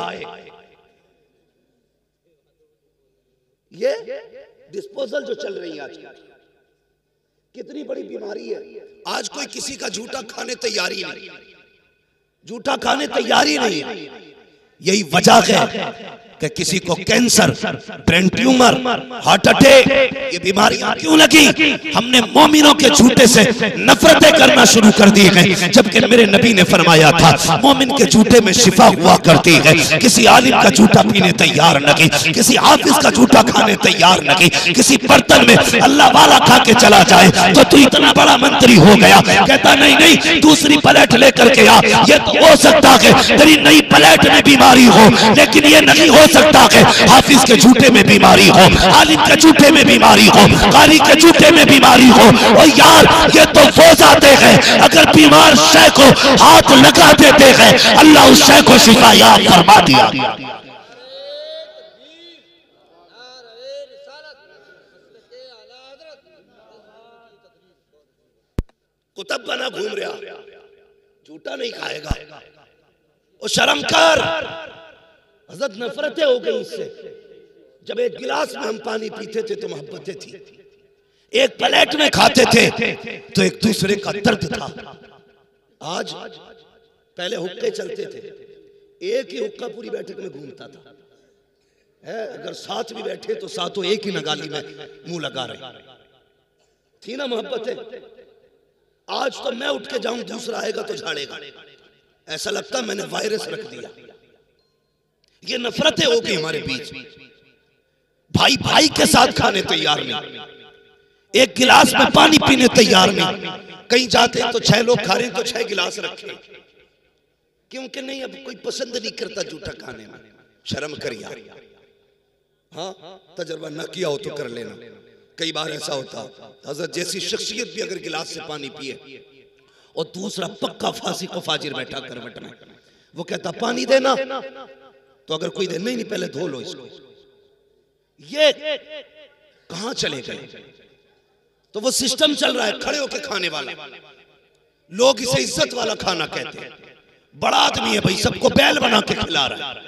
ये डिस्पोजल जो चल रही है आज, कितनी बड़ी बीमारी है। आज कोई किसी का झूठा खाने तैयारी नहीं, झूठा खाने तैयारी नहीं। यही वजह है कि किसी को cancer, brain tumour, heart attack, ये बीमारियां क्यों लगी? हमने मोमिनों के झूठे से नफरतें करना शुरू कर दी है, जबकि मेरे नबी ने फरमाया था मोमिन के झूठे में शिफा हुआ करती है। किसी आलिम का झूठा पीने तैयार नहीं, किसी हाफिज का झूठा खाने तैयार नहीं। किसी बर्तन में अल्लाह वाला खा के चला जाए तो तू इतना बड़ा मंत्री हो गया, कहता नहीं नहीं दूसरी प्लेट लेकर के आ। ये तो हो सकता है तेरी नई प्लेट में बीमारी हो, लेकिन ये नहीं हो सकता है हाफिज के झूठे में बीमारी हो, आलिम के झूठे में बीमारी हो, कारी के झूठे में बीमारी हो। और यार ये तो वो जाते हैं, अगर बीमार शय को हाथ लगा देते हैं अल्लाह उस शय को शिफा याब फरमा दिया। कुतब बना घूम रहा, झूठा नहीं खाएगा। और शर्म कर, हज़रत नफरतें हो गई इससे। जब एक गिलास में हम पानी पीते थे तो मोहब्बतें थी, एक प्लेट में खाते थे तो एक दूसरे का दर्द था। आज पहले हुक्के चलते थे, एक ही हुक्का पूरी बैठक में घूमता था है। अगर साथ भी बैठे तो सातों एक ही नगाली में मुंह लगा रहे। थी ना मोहब्बत है। आज तो मैं उठ के जाऊं, दूसरा आएगा तो झाड़ेगा। ऐसा लगता मैंने वायरस रख दिया। ये नफरतें हो गई हमारे बीच। भाई भाई के साथ खाने तैयार नहीं, एक गिलास में पानी पीने तैयार नहीं। कहीं जाते हैं तो 6 लोग खा रहे हैं तो 6 गिलास रखे, क्योंकि नहीं अब कोई पसंद नहीं करता जूठा खाने में। शर्म कर यार। हाँ, तजर्बा ना किया हो तो कर लेना। कई बार ऐसा होता, हजरत जैसी शख्सियत भी अगर गिलास से पानी पिए और दूसरा पक्का फांसी को फाजिर बैठा करवट में, वो कहता पानी देना, तो अगर कोई दे नहीं पहले धो लो इसको। ये कहां चले गए? तो वो सिस्टम चल रहा है खड़े होके खाने वाला। लोग इसे इज्जत वाला खाना कहते हैं। बड़ा आदमी है भाई, सबको बैल बना के खिला रहा है।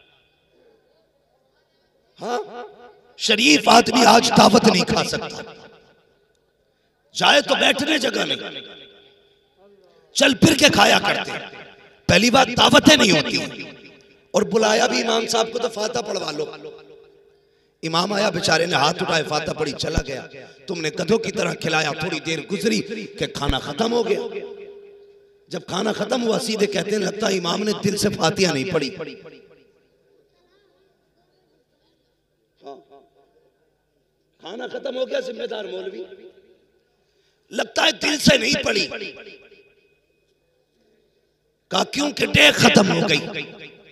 हाँ, शरीफ आदमी आज दावत नहीं खा सकता। जाए तो बैठने जगह नहीं, चल फिर के खाया करते। पहली बात दावतें नहीं होती, और बुलाया भी इमाम साहब को तो फाता पढ़वा लो। इमाम आया, बेचारे ने हाथ उठाए, फाता पढ़ी, चला गया। तुमने गधों की तरह खिलाया। थोड़ी देर गुजरी कि खाना खत्म हो गया। जब खाना खत्म हुआ सीधे कहते हैं लगता है इमाम ने दिल से फातिहा नहीं पढ़ी। खाना खत्म हो गया, जिम्मेदार मौलवी, लगता है दिल से नहीं पढ़ी। कहा क्योंकि डे खत्म हो गई।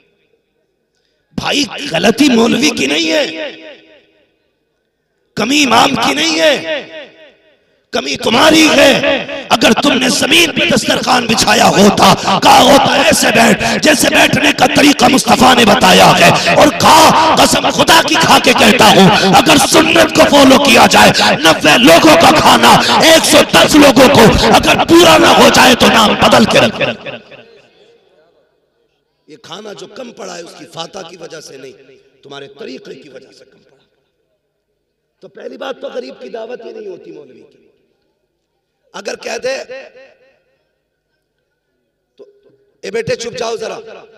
भाई गलती मौलवी की नहीं है, कमी इमाम की नहीं है, कमी तुम्हारी है। अगर तुमने जमीन पे दस्तरखान बिछाया होता, कहा होता ऐसे बैठ जैसे बैठने का तरीका मुस्तफा ने बताया है, और कहा कसम खुदा की खा के कहता हूं अगर सुन्नत को फॉलो किया जाए, 90 लोगों का खाना 110 लोगों को अगर पूरा ना हो जाए तो नाम बदल के रख। ये खाना जो कम पड़ा है उसकी फाता की वजह से नहीं, तुम्हारे तरीके की वजह से कम पड़ा। तो पहली बात तो गरीब की दावत ही नहीं होती मौलवी की। अगर कह दे तो ए बेटे चुप जाओ जरा,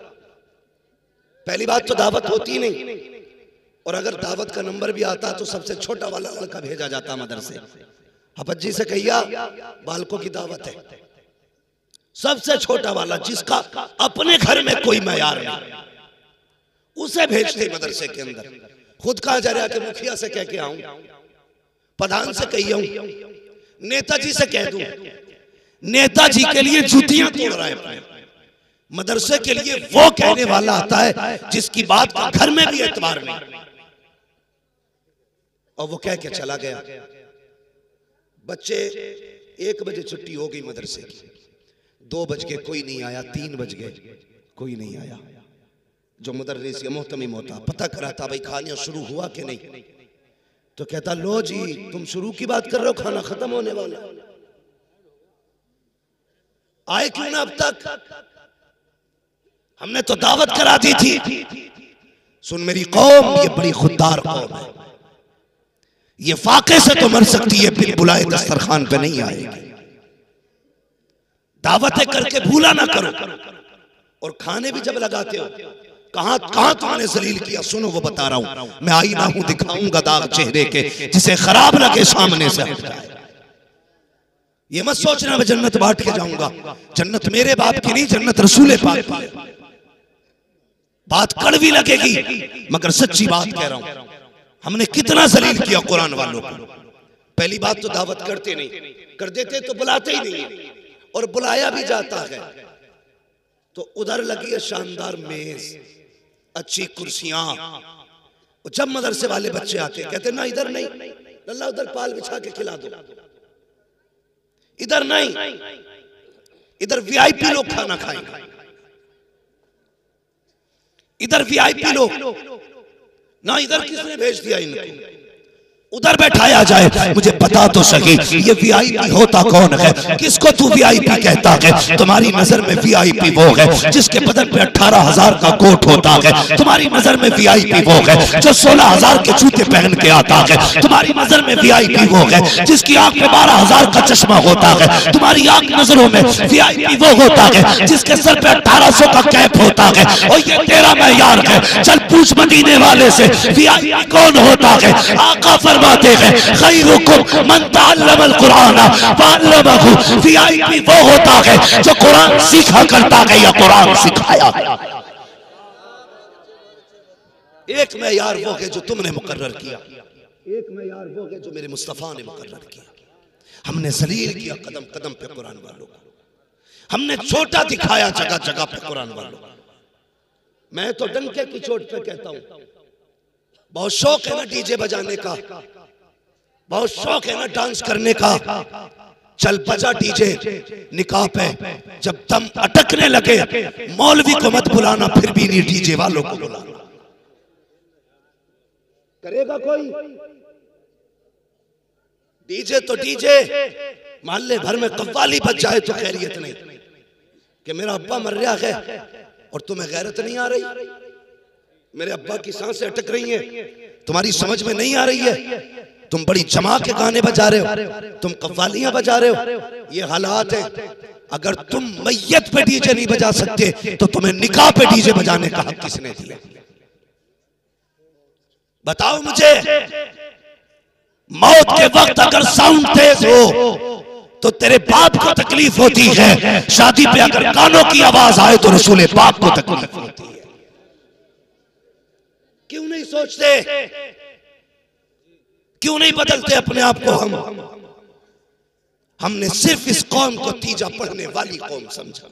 पहली बात तो दावत होती नहीं। और अगर दावत का नंबर भी आता तो सबसे छोटा वाला लड़का भेजा जाता मदरसे। हफज जी से कहिया बालकों की दावत है, सबसे छोटा वाला जिसका अपने घर में कोई मैयार नहीं, उसे भेजते मदरसे के अंदर। खुद कहा जा रहा कि मुखिया से कह के आऊं, प्रधान से कही आऊं, नेताजी से कह दूं। नेताजी के लिए जूतियां तोड़ रहा है, मदरसे के लिए वो कहने वाला आता है जिसकी बात का घर में भी एतबार नहीं, और वो कह के चला गया। बच्चे 1 बजे छुट्टी हो गई मदरसे की, 2 बज के कोई नहीं आया, 3 बज गए कोई नहीं आया। जो मुदर्रिस या मोहतमिम होता पता कराता भाई खाना शुरू हुआ कि नहीं, तो कहता लो जी तुम शुरू की बात कर रहे हो, खाना खत्म होने वाला, आए क्यों ना अब तक? हमने तो दावत करा दी थी। सुन मेरी कौम, ये बड़ी खुददार कौम है, ये फाके से तो मर सकती है, फिर बुलाए दस्तरखान पे नहीं आएगी। दावतें करके भूला ना करो। और खाने भी जब लगाते हो, कहां कहां तुमने जलील किया, सुनो वो बता रहा हूं। मैं आईना हूं, दिखाऊंगा दाग चेहरे के, जिसे खराब लगे सामने से हट जाए। ये मत सोचना मैं जन्नत बांट के जाऊंगा, जन्नत मेरे बाप की नहीं, जन्नत रसूल पाक की है। बात कड़वी लगेगी मगर सच्ची बात कह रहा हूं। हमने कितना जलील किया कुरान वालों को। पहली बात तो दावत करते नहीं, कर देते तो बुलाते ही नहीं, और बुलाया भी जाता है तो उधर लगी है शानदार मेज, अच्छी कुर्सियां। जब मदरसे वाले बच्चे आते कहते ना इधर नहीं, अल्लाह उधर पाल बिछा के खिला दो, इधर नहीं, इधर वीआईपी लोग खाना खाएंगे, इधर वीआईपी लोग ना, इधर किसने भेज दिया इनको? उधर बैठाया जाए, मुझे बता तो सही ये वीआईपी होता कौन है? किसको तू वीआईपी कहता है? तुम्हारी नजर में वीआईपी वो है जिसके बदन पे 18,000 का कोट होता है। तुम्हारी नजर में वीआईपी वो है जो 16,000 के जूते पहन के आता है। तुम्हारी नजर में वीआईपी वो है जिसकी आंख में 12,000 का चश्मा होता है। तुम्हारी आंख नजरों में वीआईपी वो होता है जिसके सर पे 1800 का कैप होता है। और ये तेरा मेयार है। चल पूछ मदीने वाले से वीआईपी कौन होता है? आका फरमाते हैं खैरुकुम मन तअल्लमल कुरान वअल्लमहु। वीआईपी वो होता है जो कुरान सीखा करता है या कुरान सिखाया। एक मेयार वो है जो तुमने मुकर्रर किया, एक मेयार वो है जो मेरे मुस्तफा ने मुकर्रर किया। हमने जलील किया कदम कदम पे कुरान वालों को, हमने छोटा दिखाया जगह जगह पे कुरान वालों को। मैं तो डंके की चोट पे कहता हूं, बहुत शौक है ना डीजे बजाने का, बहुत शौक है ना डांस करने का। चल बजा डीजे निकाह पे, जब दम अटकने लगे मौलवी को मत बुलाना, फिर भी नहीं डीजे वालों को बुलाना। करेगा कोई? डीजे तो डीजे, मोहल्ले भर में कव्वाली बज जाए तो खैरियत नहीं कि मेरा अब्बा मर रहा है और तुम्हें गैरत नहीं आ रही। मेरे अब्बा की सांसें अटक रही हैं, तुम्हारी समझ में नहीं आ रही है। तुम बड़ी जमा के गाने बजा रहे हो, तुम कव्वालियां बजा रहे हो। ये हालात है। अगर तुम मैयत पे डीजे नहीं बजा सकते तो तुम्हें निकाह पे डीजे बजाने का हक किसने दिया? बताओ मुझे। मौत के वक्त अगर साउंड तेज हो तो तेरे बाप को तकलीफ होती है, शादी पे अगर गानों की आवाज आए तो रसूल पाक को तकलीफ होती है। क्यों नहीं सोचते? क्यों नहीं बदलते अपने आप को? हमने सिर्फ इस कौम को तीजा पढ़ने वाली कौम समझा।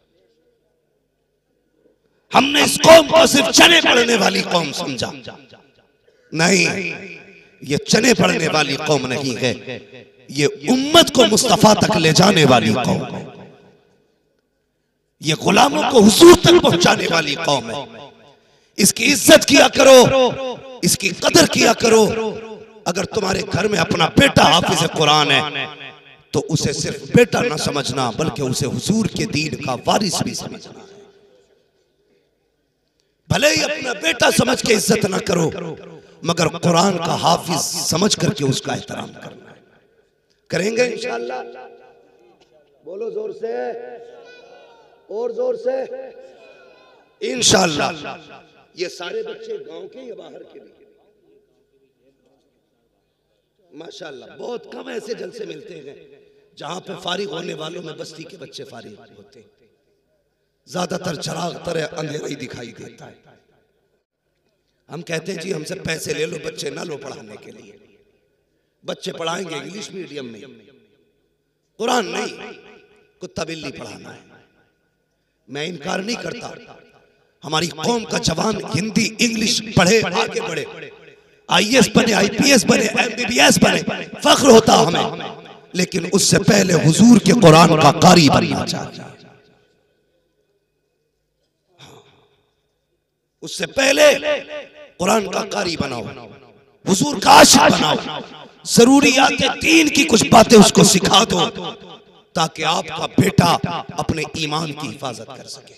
हमने इस कौम को सिर्फ चने पढ़ने वाली कौम समझा। नहीं, ये चने पढ़ने वाली कौम नहीं है, ये उम्मत को मुस्तफा तक ले जाने वाली कौम है। ये गुलामों को हुजूर तक पहुंचाने वाली कौम है। इसकी इज्जत किया करो, इसकी कदर किया करो। अगर तुम्हारे घर में अपना बेटा हाफिज कुरान है तो उसे सिर्फ बेटा ना समझना, बल्कि उसे हुजूर के दीन का वारिस भी समझना है। भले ही अपना बेटा समझ के इज्जत ना करो, मगर कुरान का हाफिज समझ करके उसका एहतराम करना है। करेंगे इंशाअल्लाह? बोलो जोर से, और जोर से इंशाअल्लाह। ये सारे बच्चे गांव के या बाहर के भी? माशाअल्लाह, बहुत कम ऐसे जलसे मिलते हैं जहां पे फारिग होने वालों में बस्ती के बच्चे फारिग होते हैं। ज्यादातर चराग तरह अंधेरा ही दिखाई देता है। हम कहते हैं जी हमसे पैसे ले लो, बच्चे ना लो पढ़ाने के लिए। बच्चे पढ़ाएंगे इंग्लिश मीडियम में, कुरान नहीं, कुत्ता बिल्ली पढ़ाना है। मैं इनकार नहीं करता, हमारी कौम का जवान हिंदी इंग्लिश पढ़े, आगे बढ़े, आईएएस बने, आईपीएस बने, एमबीबीएस बने, फख्र होता हमें। लेकिन उससे पहले हुजूर के कुरान का कारी बनना चाहिए। उससे पहले कुरान का कारी बनाओ, हुजूर का आशिक बनाओ। जरूरियात दीन की कुछ बातें उसको सिखा दो ताकि आपका बेटा अपने ईमान की हिफाजत कर सके।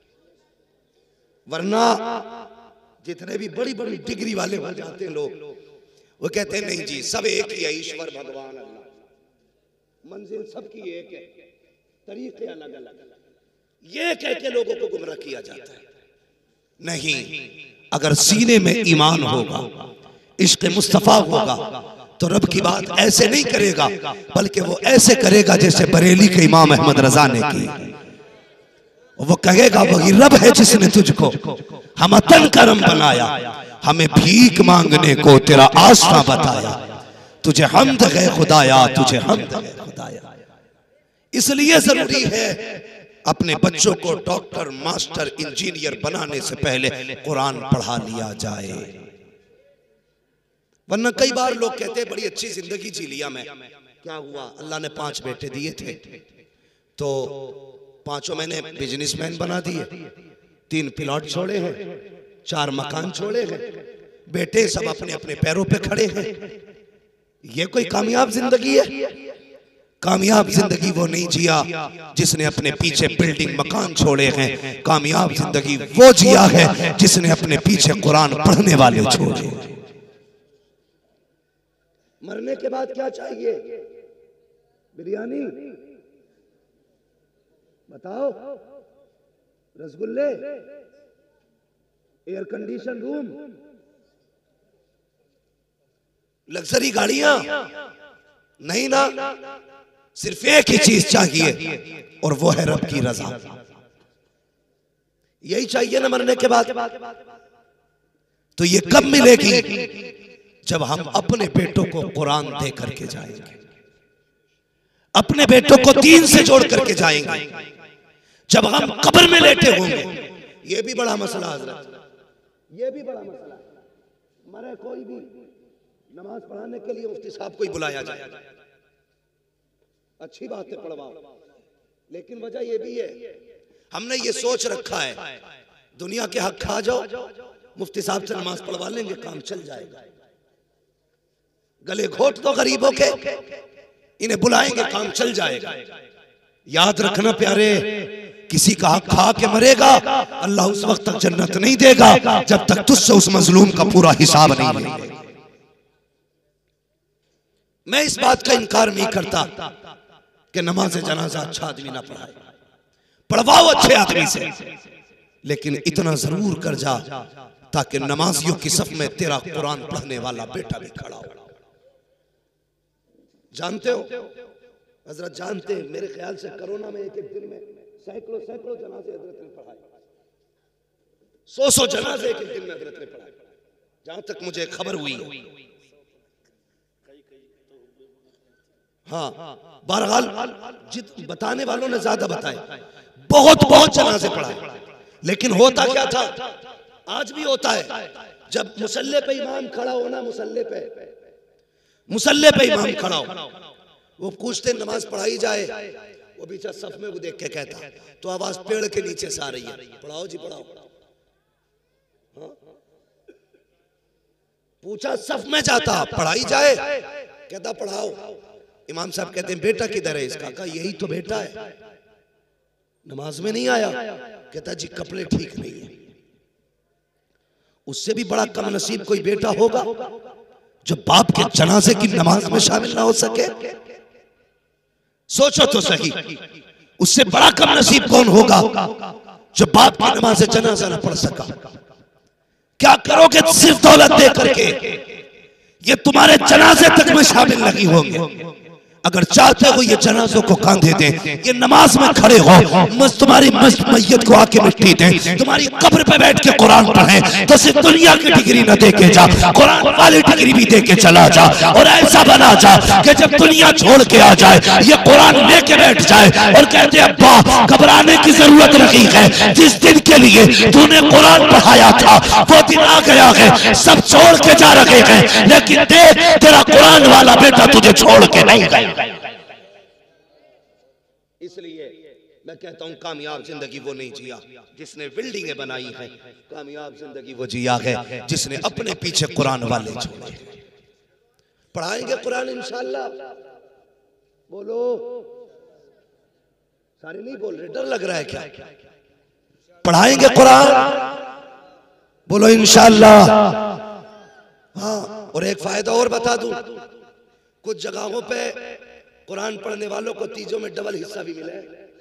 वरना जितने भी बड़ी बड़ी डिग्री वाले हो जाते हैं लोग, वो कहते हैं नहीं जी सब एक ही है, ईश्वर भगवान अल्लाह, मंजिल सबकी एक है, तरीके अलग अलग। ये कह के लोगों को गुमराह किया जाता है। नहीं, अगर सीने में ईमान होगा, इश्क मुस्तफा होगा, तो रब की बात ऐसे नहीं करेगा, बल्कि वो ऐसे करेगा जैसे बरेली के इमाम अहमद रजा ने की। वो कहेगा वही रब है जिसने तुझको हम तन करम बनाया, हमें भीख मांगने को तेरा आसरा बताया, तुझे हमद है खुदाया, तुझे हमद है खुदाया। इसलिए जरूरी है अपने बच्चों को डॉक्टर, मास्टर, इंजीनियर बनाने से पहले कुरान पढ़ा लिया जाए। वरना कई बार लोग कहते हैं बड़ी अच्छी जिंदगी जी लिया मैं, क्या हुआ, अल्लाह ने 5 बेटे दिए थे तो 5 मैंने बिजनेसमैन बना दिए, 3 प्लॉट छोड़े हैं, 4 मकान छोड़े हैं, बेटे सब अपने अपने पैरों पे खड़े हैं। ये कोई कामयाब जिंदगी है? कामयाब जिंदगी वो नहीं जिया जिसने अपने पीछे बिल्डिंग मकान छोड़े हैं। कामयाब जिंदगी वो जिया है जिसने अपने पीछे कुरान पढ़ने वाले छोड़े। मरने के बाद क्या चाहिए? बिरयानी बताओ, रसगुल्ले, एयर कंडीशन रूम, लग्जरी गाड़ियां? नहीं ना, सिर्फ एक ही चीज चाहिए और वो है रब की रजा। यही चाहिए ना मरने के बाद। तो ये कब मिलेगी? जब हम अपने बेटों को कुरान दे करके जाएंगे, अपने बेटों को दीन से जोड़ करके जाएंगे, जब हम कब्र में लेटे होंगे। ये भी बड़ा मसला हज़रत, ये भी बड़ा मसला। मरे कोई भी नमाज पढ़ाने के लिए मुफ्ती साहब को ही बुलाया जाए, अच्छी बात है, पढ़वाओ। लेकिन वजह यह भी है, हमने ये सोच रखा है दुनिया के हक खा जाओ, मुफ्ती साहब से नमाज पढ़वा लेंगे, काम चल जाएगा। गले घोट दो गरीबों के, इन्हें बुलाएंगे, काम चल जाएगा। याद रखना प्यारे, किसी का हक खा के मरेगा, अल्लाह उस वक्त तक जन्नत नहीं देगा जब तक तुझसे उस मजलूम का पूरा हिसाब नहीं लेगा। मैं इस बात का इनकार नहीं करता कि नमाज जनाजा अच्छा आदमी ना पढ़ाए, पढ़वाओ अच्छे आदमी से, लेकिन इतना जरूर कर जा ताकि नमाजियों की सफ में तेरा कुरान पढ़ने वाला बेटा भी खड़ा हो। जानते हो हजरत, जानते हैं, मेरे ख्याल से कोरोना में एक एक दिन में सैकड़ों जनाजे हजरत ने पढ़ाए, 100 जनाजे एक एक दिन में हजरत ने पढ़ाए, जहां तक मुझे खबर हुई। हाँ, बहरहाल बताने वालों ने ज्यादा बताए, बहुत जनाजे पढ़ाए। लेकिन होता क्या था, आज भी होता है, जब मुसल्ले पे इमाम खड़ा होना, मुसल्ले पे इमाम खड़ा हो, वो पूछते नमाज पढ़ाई जाए, वो बीचा सफ में वो देख के कहता, तो आवाज पेड़ के नीचे से आ रही है, पढ़ाओ जी पढ़ाओ। हाँ? पूछा सफ में जाता, पढ़ाई जाए, कहता पढ़ाओ। इमाम साहब कहते हैं बेटा किधर है इसका? कहा यही तो बेटा है, नमाज में नहीं आया। कहता जी कपड़े ठीक नहीं है। उससे भी बड़ा कम नसीब कोई बेटा होगा जो बाप के जनाजे की नमाज में शामिल ना हो सके? सोचो तो सही, उससे बड़ा कम नसीब कौन होगा जो बाप की नमाज जनाजा ना पढ़ सका? क्या करोगे सिर्फ दौलत दे करके? ये तुम्हारे जनाजे तक में शामिल नहीं होंगे। अगर चाहते हो ये जनाजों को कांधे दें, ये नमाज में खड़े हो, तुम्हारी मैयत को आके मिट्टी दें, तुम्हारी कब्र पे बैठ के कुरान पढ़ें, तो सिर्फ दुनिया की डिग्री न दे के जा, कुरान वाली डिग्री भी दे के चला जा। और ऐसा बना जा कि जब दुनिया छोड़ के आ जाए, ये कुरान लेके बैठ जाए और कहते अब्बा घबराने की जरूरत नहीं है, जिस दिन के लिए तूने कुरान पढ़ाया था वो दिन आ गया है, सब छोड़ के जा रहे हैं, लेकिन देख तेरा कुरान वाला बेटा तुझे छोड़ के नहीं गया। इसलिए मैं कहता हूं कामयाब जिंदगी वो नहीं जिया जिसने बिल्डिंगें बनाई हैं, कामयाब जिंदगी वो जिया है जिसने अपने पीछे कुरान वाले छोड़े। पढ़ाएंगे कुरान इंशाअल्लाह, बोलो, सारे नहीं बोल रहे, डर लग रहा है क्या? पढ़ाएंगे कुरान, बोलो इंशाअल्लाह। हाँ, और एक फायदा और बता दूं, कुछ जगहों पे कुरान पढ़ने वालों को तीजों में डबल हिस्सा भी मिला है।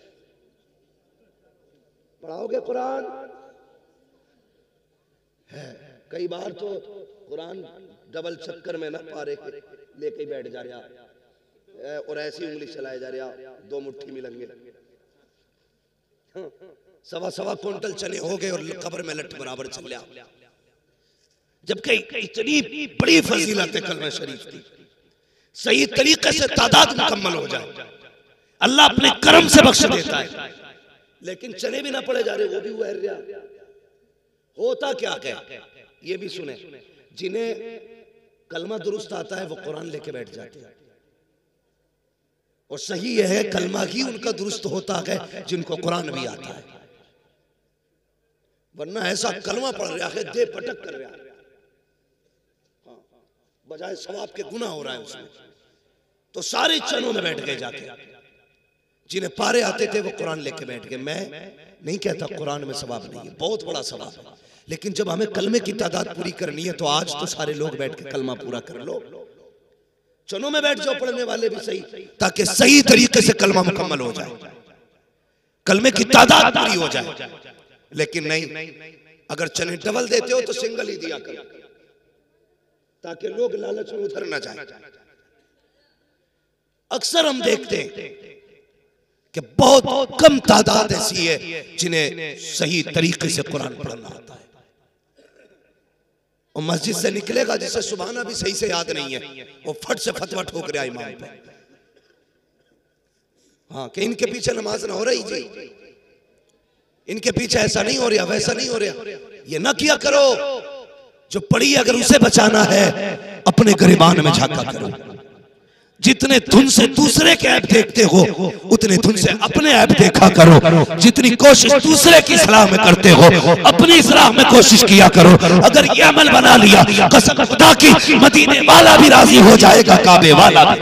पढ़ाओगे कुरान है, कई बार तो कुरान डबल चक्कर में ना पारे लेके बैठ जा रहा और ऐसी उंगली चलाए जा रहा, 2 मुट्ठी मिलेंगे। सवा क्विंटल चने हो गए और कब्र में लट बराबर चल गया, जबकि इतनी बड़ी फजीलत है कलमा शरीफ की। सही तरीके से तादाद मुकम्मल हो जाए, अल्लाह अपने करम से बख्श देता है, लेकिन चने भी ना पड़े जा रहे, वो भी हुआ है। होता क्या है ये भी सुने, जिन्हें कलमा दुरुस्त आता है वो कुरान लेके बैठ जाते हैं, और सही यह है कलमा ही उनका दुरुस्त होता है जिनको कुरान भी आता है, वरना ऐसा कलमा पढ़ रहा है दे पटक कर रहा है। बजाय सवाब के गुनाह हो रहा है उसमें। तो सारे चनों में बैठ गए जाके, जिन्हें पारे आते थे वो कुरान लेके बैठ गए। मैं नहीं कहता कुरान में सवाब नहीं है, बहुत बड़ा सवाब है, लेकिन जब हमें कलमे की तादाद पूरी करनी है तो आज तो सारे लोग बैठ के कलमा पूरा कर लो। चनों में बैठ जाओ पढ़ने वाले भी सही, ताकि सही तरीके से कलमा मुकम्मल हो जाए, कलमे की तादाद पूरी हो जाए। लेकिन नहीं, अगर चने डबल देते हो तो सिंगल ही दिया करो, ताकि लोग लालच में उधर ना जाए। अक्सर हम देखते हैं कि बहुत कम तादाद ऐसी है जिन्हें सही तरीके से कुरान पढ़ना आता है। और मस्जिद से निकलेगा जिसे सुबहाना भी सही से याद नहीं है, वो फट से फतवा ठोक रहा है इमाम पे। हाँ, कि इनके पीछे नमाज ना हो रही जी, इनके पीछे ऐसा नहीं हो रहा, वैसा नहीं हो रहा। ये ना किया करो। जो पढ़ी अगर उसे बचाना है, अपने गरिबान में झांका करो। जितने धुन से दूसरे के ऐप देखते हो, उतने धुन से अपने ऐप देखा करो। जितनी कोशिश दूसरे की सलाह में करते हो, अपनी सलाह में कोशिश किया करो। अगर ये अमल बना लिया, कसम खुदा की, मदीने वाला भी राजी हो जाएगा, काबे वाला भी।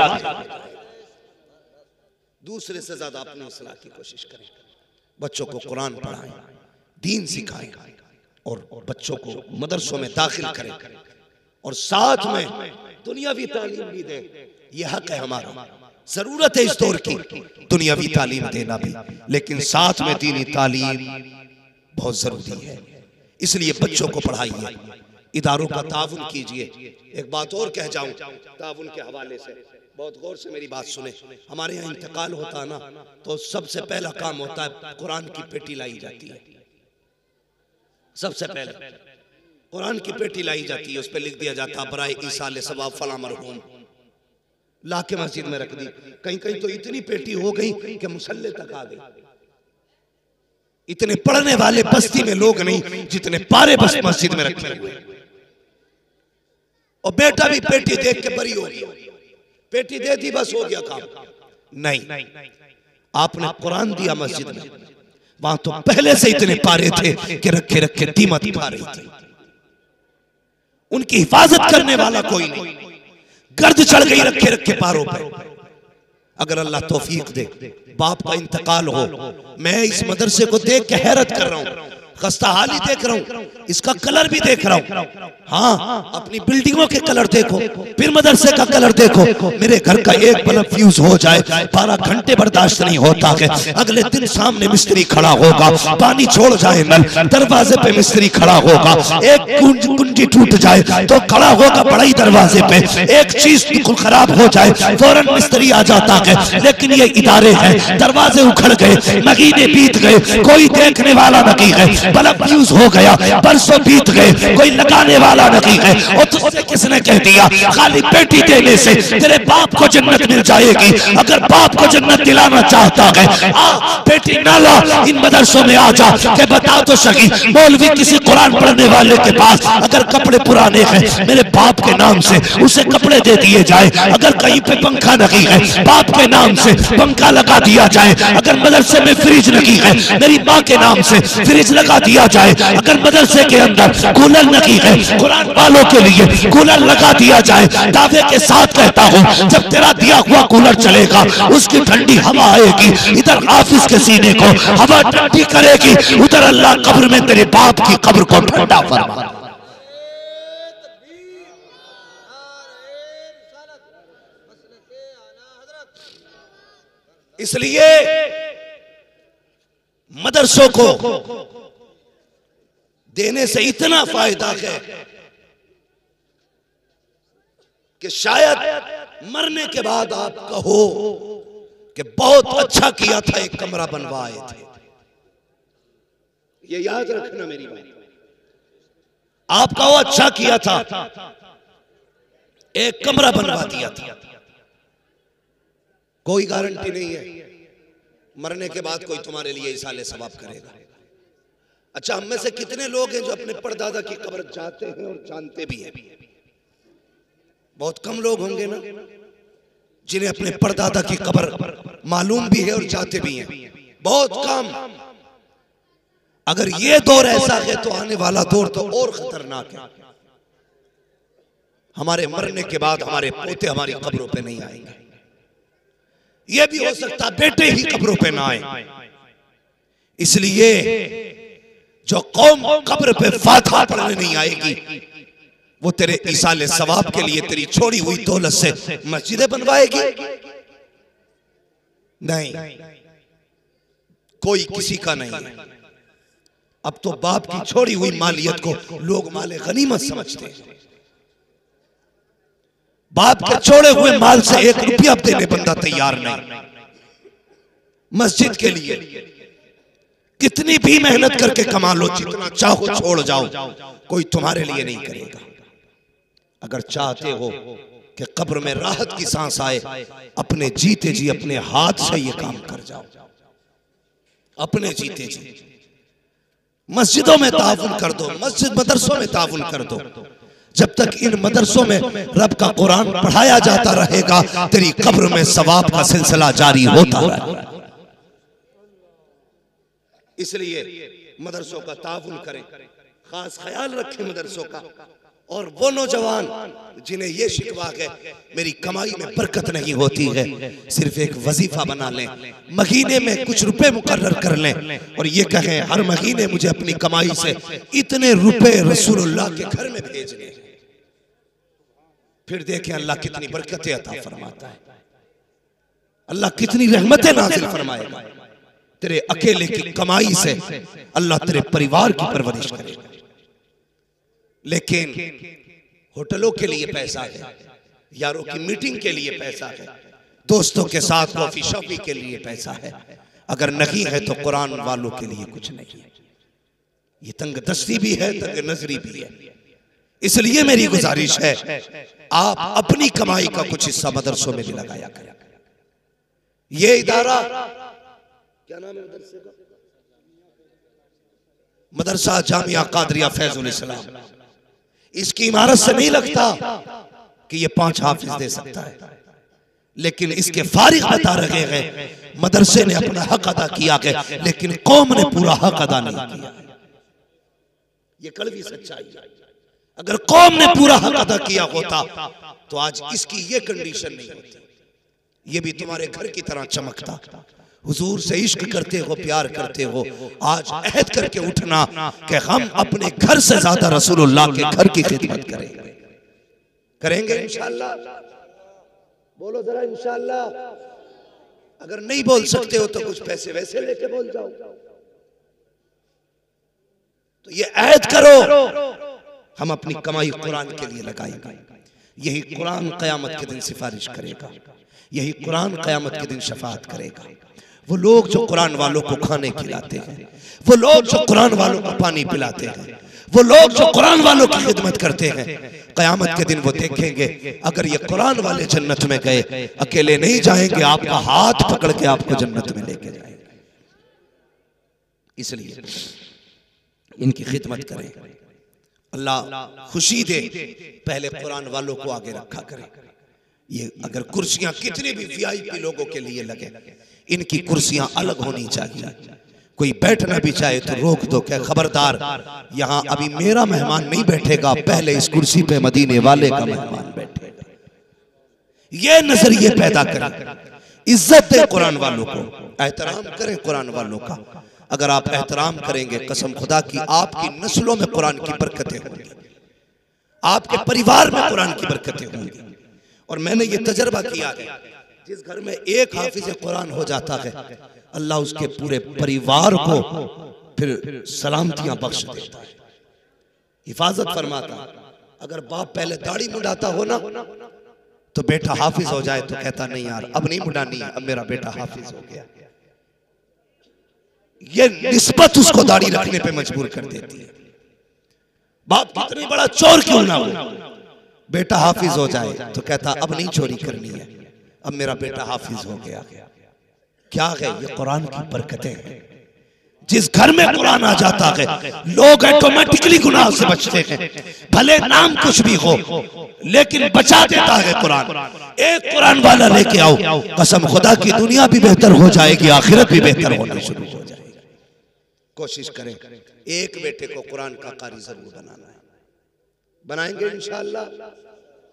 दूसरे से ज्यादा अपनी सलाह की कोशिश करें। बच्चों को कुरान पढ़ाएं, दीन सिखाएं, और बच्चों को मदरसों में दाखिल करें, और साथ में दुनियावी तालीम भी दें। यह हक है हमारा, जरूरत है इस दौर की दुनियावी तालीम देना भी, लेकिन साथ में दीनी तालीम बहुत जरूरी है। इसलिए बच्चों को पढ़ाइए, इदारों का ताउन कीजिए। एक बात और कह जाऊं ताउन के हवाले से, बहुत गौर से मेरी बात सुने। हमारे यहाँ इंतकाल होता है ना, तो सबसे पहला काम होता है कुरान की पेटी लाई जाती है। सबसे पहले कुरान की पेटी लाई जाती है, उस पर लिख दिया जाता बराए ईसाले सवाब फला मरहूम, ला के मस्जिद में रख दी। कहीं कहीं तो इतनी पेटी हो गई कि मुसल्ले तक आ गई। इतने पढ़ने वाले बस्ती में लोग नहीं जितने पारे बस मस्जिद में रखे हुए। और बेटा भी पेटी देख के बरी हो गया, पेटी दे दी बस हो गया काम। नहीं, आपने कुरान दिया मस्जिद में, वहां तो पहले से इतने पारे थे कि रखे रखे कीमत पा रही थी। उनकी हिफाजत करने वाला कोई नहीं, गर्द चढ़ गई रखे रखे पारों पर। अगर अल्लाह तौफीक दे, बाप का इंतकाल हो, मैं इस मदरसे को देख के हैरत कर रहा हूं, खस्ता हाली देख रहा हूं, इसका कलर भी देख रहा हूं। हाँ, अपनी बिल्डिंगों के कलर देखो, फिर मदरसे का कलर देखो। मेरे घर का एक बल्ब फ्यूज हो जाए, 12 घंटे बर्दाश्त नहीं होता है। अगले दिन सामने मिस्त्री खड़ा होगा, पानी छोड़ जाए नल, दरवाजे पे मिस्त्री खड़ा होगा। एक कुंजी टूट जाए तो खड़ा होगा बड़ाई दरवाजे पे। एक चीज बिल्कुल खराब हो जाए फौरन मिस्त्री आ जाता है। लेकिन ये इदारे हैं, दरवाजे उखड़ गए, महीने बीत गए, कोई देखने वाला नहीं है। बल्ब फ्यूज हो गया, बरसों बीत गए, कोई लगाने वाला नहीं है। और तुझसे किसने कह दिया खाली पेटी देने से तेरे बाप को जन्नत मिल जाएगी? अगर बाप को जन्नत दिलाना चाहता है, आ पेटी ना ला, इन मदरसों में आ जा के बता तो सही। मौलवी किसी कुरान पढ़ने वाले के पास अगर कपड़े पुराने हैं, मेरे बाप के नाम से उसे कपड़े दे दिए जाए। अगर कहीं पे पंखा नहीं है, बाप के नाम से पंखा लगा दिया जाए। अगर मदरसे में फ्रिज नहीं है, मेरी माँ के नाम से फ्रिज लगा दिया जाए। अगर मदरसे के अंदर कूलर नहीं है, कुरान वालों के लिए कूलर लगा दिया जाए। दावे के साथ कहता हूँ, जब तेरा दिया हुआ कूलर चलेगा, उसकी ठंडी हवा आएगी, इधर हाफिज के सीने को हवा ठंडी करेगी, उधर अल्लाह कब्र में तेरे बाप की कब्र को ठंडा फरमा। इसलिए मदरसों को देने से इतना फायदा है कि शायद मरने के बाद आप कहो कि बहुत अच्छा किया था, एक कमरा बनवाए थे। ये याद रखना मेरी बात, आप कहो अच्छा किया था, एक कमरा बनवा दिया था। कोई गारंटी नहीं है मरने के बाद कोई तुम्हारे लिए इसाले सवाब करेगा। अच्छा, हम में से कितने लोग हैं जो अपने परदादा की कब्र जाते हैं और जानते भी हैं? बहुत कम लोग होंगे ना जिन्हें अपने परदादा की कब्र मालूम भी है और जाते भी हैं, बहुत कम। अगर ये दौर ऐसा है तो आने वाला दौर तो और खतरनाक है। हमारे मरने के बाद हमारे पोते हमारी कब्रों पे नहीं आएंगे। यह भी हो सकता बेटे ही कब्रों पे ना आए। इसलिए जो कौम कब्र पे फातिहा पढ़ने नहीं आएगी, वो तेरे इसाले सवाब के लिए तेरी छोड़ी हुई दौलत से मस्जिदें बनवाएगी? नहीं, कोई किसी का नहीं है। अब तो बाप की छोड़ी हुई मालियत को लोग माले गनीमत समझते हैं। बाप के छोड़े हुए माल से 1 रुपया देने बंदा तैयार नहीं। मस्जिद के लिए कितनी भी मेहनत करके कमा लो, जितना चाहो छोड़ जाओ, कोई तुम्हारे लिए नहीं करेगा। अगर चाहते हो कि कब्र में राहत की सांस आए, अपने जीते जी अपने हाथ से ये काम कर जाओ। अपने जीते जी मस्जिदों में ताउन कर दो, मस्जिद मदरसों में ताउन कर दो। जब तक इन मदरसों में रब का कुरान पढ़ाया जाता रहेगा, तेरी कब्र में सवाब का सिलसिला जारी होता रहेगा। इसलिए मदरसों का ताउन करें, खास ख्याल रखें मदरसों का। और वो नौजवान जिन्हें ये शिकवा है मेरी कमाई में बरकत नहीं होती है, सिर्फ एक वजीफा बना लें, महीने में कुछ रुपए मुकर्रर कर लें और ये कहें हर महीने मुझे अपनी कमाई से इतने रुपए रसूलुल्लाह के घर में भेजने। फिर देखें अल्लाह कितनी बरकतें अता फरमाता है, अल्लाह कितनी रहमतें नाज़िल फरमाएगा। तेरे अकेले की कमाई से अल्लाह तेरे परिवार की परवरिश करेगा। लेकिन होटलों के लिए पैसा है, यारों की मीटिंग के लिए पैसा है, दोस्तों के साथ कॉफी शॉपी के लिए पैसा है, अगर नहीं है तो कुरान वालों के लिए कुछ नहीं है। ये तंग दस्ती भी है, तंग नजरी भी है। इसलिए मेरी गुजारिश है आप अपनी कमाई का कुछ हिस्सा मदरसों में भी लगाया करें। ये इदारा क्या नाम है मदरसे का? मदरसा जामिया कादरिया फैजुल इस्लाम। इसकी इमारत से नहीं लगता कि ये 5 हाफिज दे सकता है, लेकिन इसके फारिग बता रहे हैं मदरसे ने अपना हक अदा किया है, लेकिन कौम ने पूरा हक अदा नहीं किया। ये कड़वी सच्चाई है। अगर कौम ने पूरा हक अदा किया होता तो आज इसकी ये कंडीशन नहीं होती। ये भी तुम्हारे घर की तरह चमकता। हुजूर से इश्क करते हो, प्यार करते हो, आज अहद करके उठना कि हम अपने घर से ज्यादा रसूलुल्लाह के घर की खिदमत करेंगे। करेंगे इंशाअल्लाह? बोलो जरा इंशाअल्लाह। अगर नहीं बोल सकते हो तो कुछ पैसे वैसे लेके बोल जाओ। तो ये अहद करो हम अपनी कमाई कुरान के लिए लगाएंगे। यही कुरान क़यामत के दिन सिफारिश करेगा, यही कुरान क़यामत के दिन शफाअत करेगा। वो लोग जो कुरान वालों को खाने खिलाते हैं, वो लोग जो कुरान वालों को पानी पिलाते हैं, वो लोग जो कुरान वालों की खिदमत करते हैं, क़यामत के दिन वो देखेंगे अगर ये कुरान वाले जन्नत में गए, अकेले नहीं जाएंगे, आपका हाथ पकड़ के आपको जन्नत में लेके जाएंगे। इसलिए इनकी खिदमत करें, अल्लाह खुशी दे। पहले कुरान वालों को आगे रखा करें। ये अगर कुर्सियां कितने भी वीआईपी लोगों के लिए लगे, इनकी कुर्सियां अलग होनी चाहिए। कोई बैठना भी चाहे तो रोक दो, क्या खबरदार यहां अभी मेरा मेहमान नहीं बैठेगा, पहले इस कुर्सी पे मदीने वाले का मेहमान बैठेगा। ये नजरिए पैदा करें, इज्जत दें कुरान वालों को, एहतराम करें कुरान वालों का। अगर आप एहतराम करेंगे, कसम खुदा की आपकी नस्लों में कुरान की बरकतें होंगी, आपके परिवार में कुरान की बरकतें होंगी। और मैंने ये तजर्बा किया है, जिस घर में एक हाफिज कुरान हो जाता है, अल्लाह उसके पूरे परिवार को फिर सलामतियां बख्श देता है, हिफाजत फरमाता। अगर बाप पहले दाढ़ी मुंडाता हो ना, तो बेटा हाफिज हो जाए तो कहता नहीं यार अब नहीं मुंडानी है, अब मेरा बेटा हाफिज हो गया। ये निस्बत उसको दाढ़ी रखने पे मजबूर कर देती है। बाप कितनी बड़ा चोर क्यों ना हो, बेटा हाफिज हो जाए तो कहता अब नहीं चोरी करनी है, अब मेरा बेटा हाफिज हो गया। क्या है ये? कुरान की बरकतें हैं। जिस घर में कुरान आ जाता है, लोग ऑटोमेटिकली गुनाह से बचते हैं। भले नाम कुछ भी हो, लेकिन बचा देता है कुरान। एक कुरान वाला लेके आओ, कसम खुदा की दुनिया भी बेहतर हो जाएगी, आखिरत भी बेहतर होना शुरू हो जाएगी। कोशिश करें एक बेटे को कुरान का कारी जरूर बनाना है। बनाएंगे इंशाअल्लाह।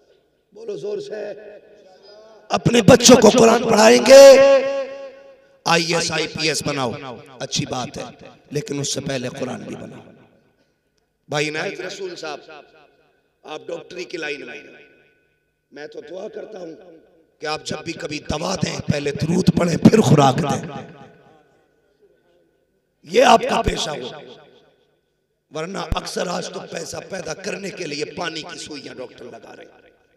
बोलो जोर से। अपने बच्चों को कुरान पढ़ाएंगे, IAS IPS बनाओ, अच्छी बात है, लेकिन उससे पहले कुरान भी बनाओ। भाई इनायत रसूल साहब, आप डॉक्टरी की लाइन में, मैं तो दुआ करता हूं कि आप जब भी कभी दवा दें पहले दुरूद पढ़ें फिर खुराक दें, ये आपका पेशा हो। वरना अक्सर आज तो पैसा पैदा करने के लिए पानी की सुइयां डॉक्टर लगा रहे हैं।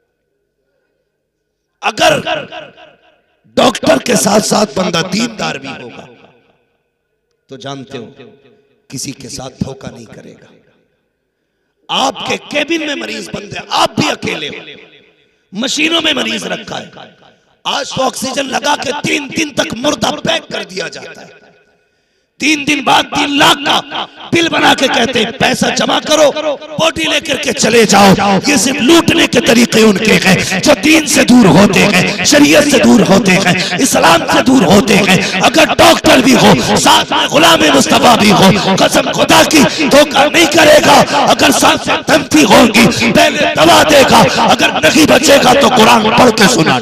अगर डॉक्टर के साथ साथ बंदा दीनदार भी होगा तो जानते हो किसी के साथ धोखा नहीं करेगा। आपके केबिन में मरीज बंद है, आप भी अकेले हो, मशीनों में मरीज रखा है, आज तो ऑक्सीजन लगा के 3 दिन तक मुर्दा पैक कर दिया जाता है। 3 दिन बाद 3 लाख का बिल बना के कहते हैं पैसा जमा करो, बॉडी लेकर के चले जाओ। ये सिर्फ लूटने के तरीके उनके हैं जो दीन से दूर होते हैं, शरीयत से दूर होते हैं, इस्लाम से दूर होते हैं। अगर डॉक्टर भी हो, साथ में गुलाम मुस्तफा भी हो, कसम खुदा की धोखा नहीं करेगा। अगर साथ में धमकी होगी पहले दवा देगा, अगर नहीं बचेगा तो कुरान पढ़ के सुना।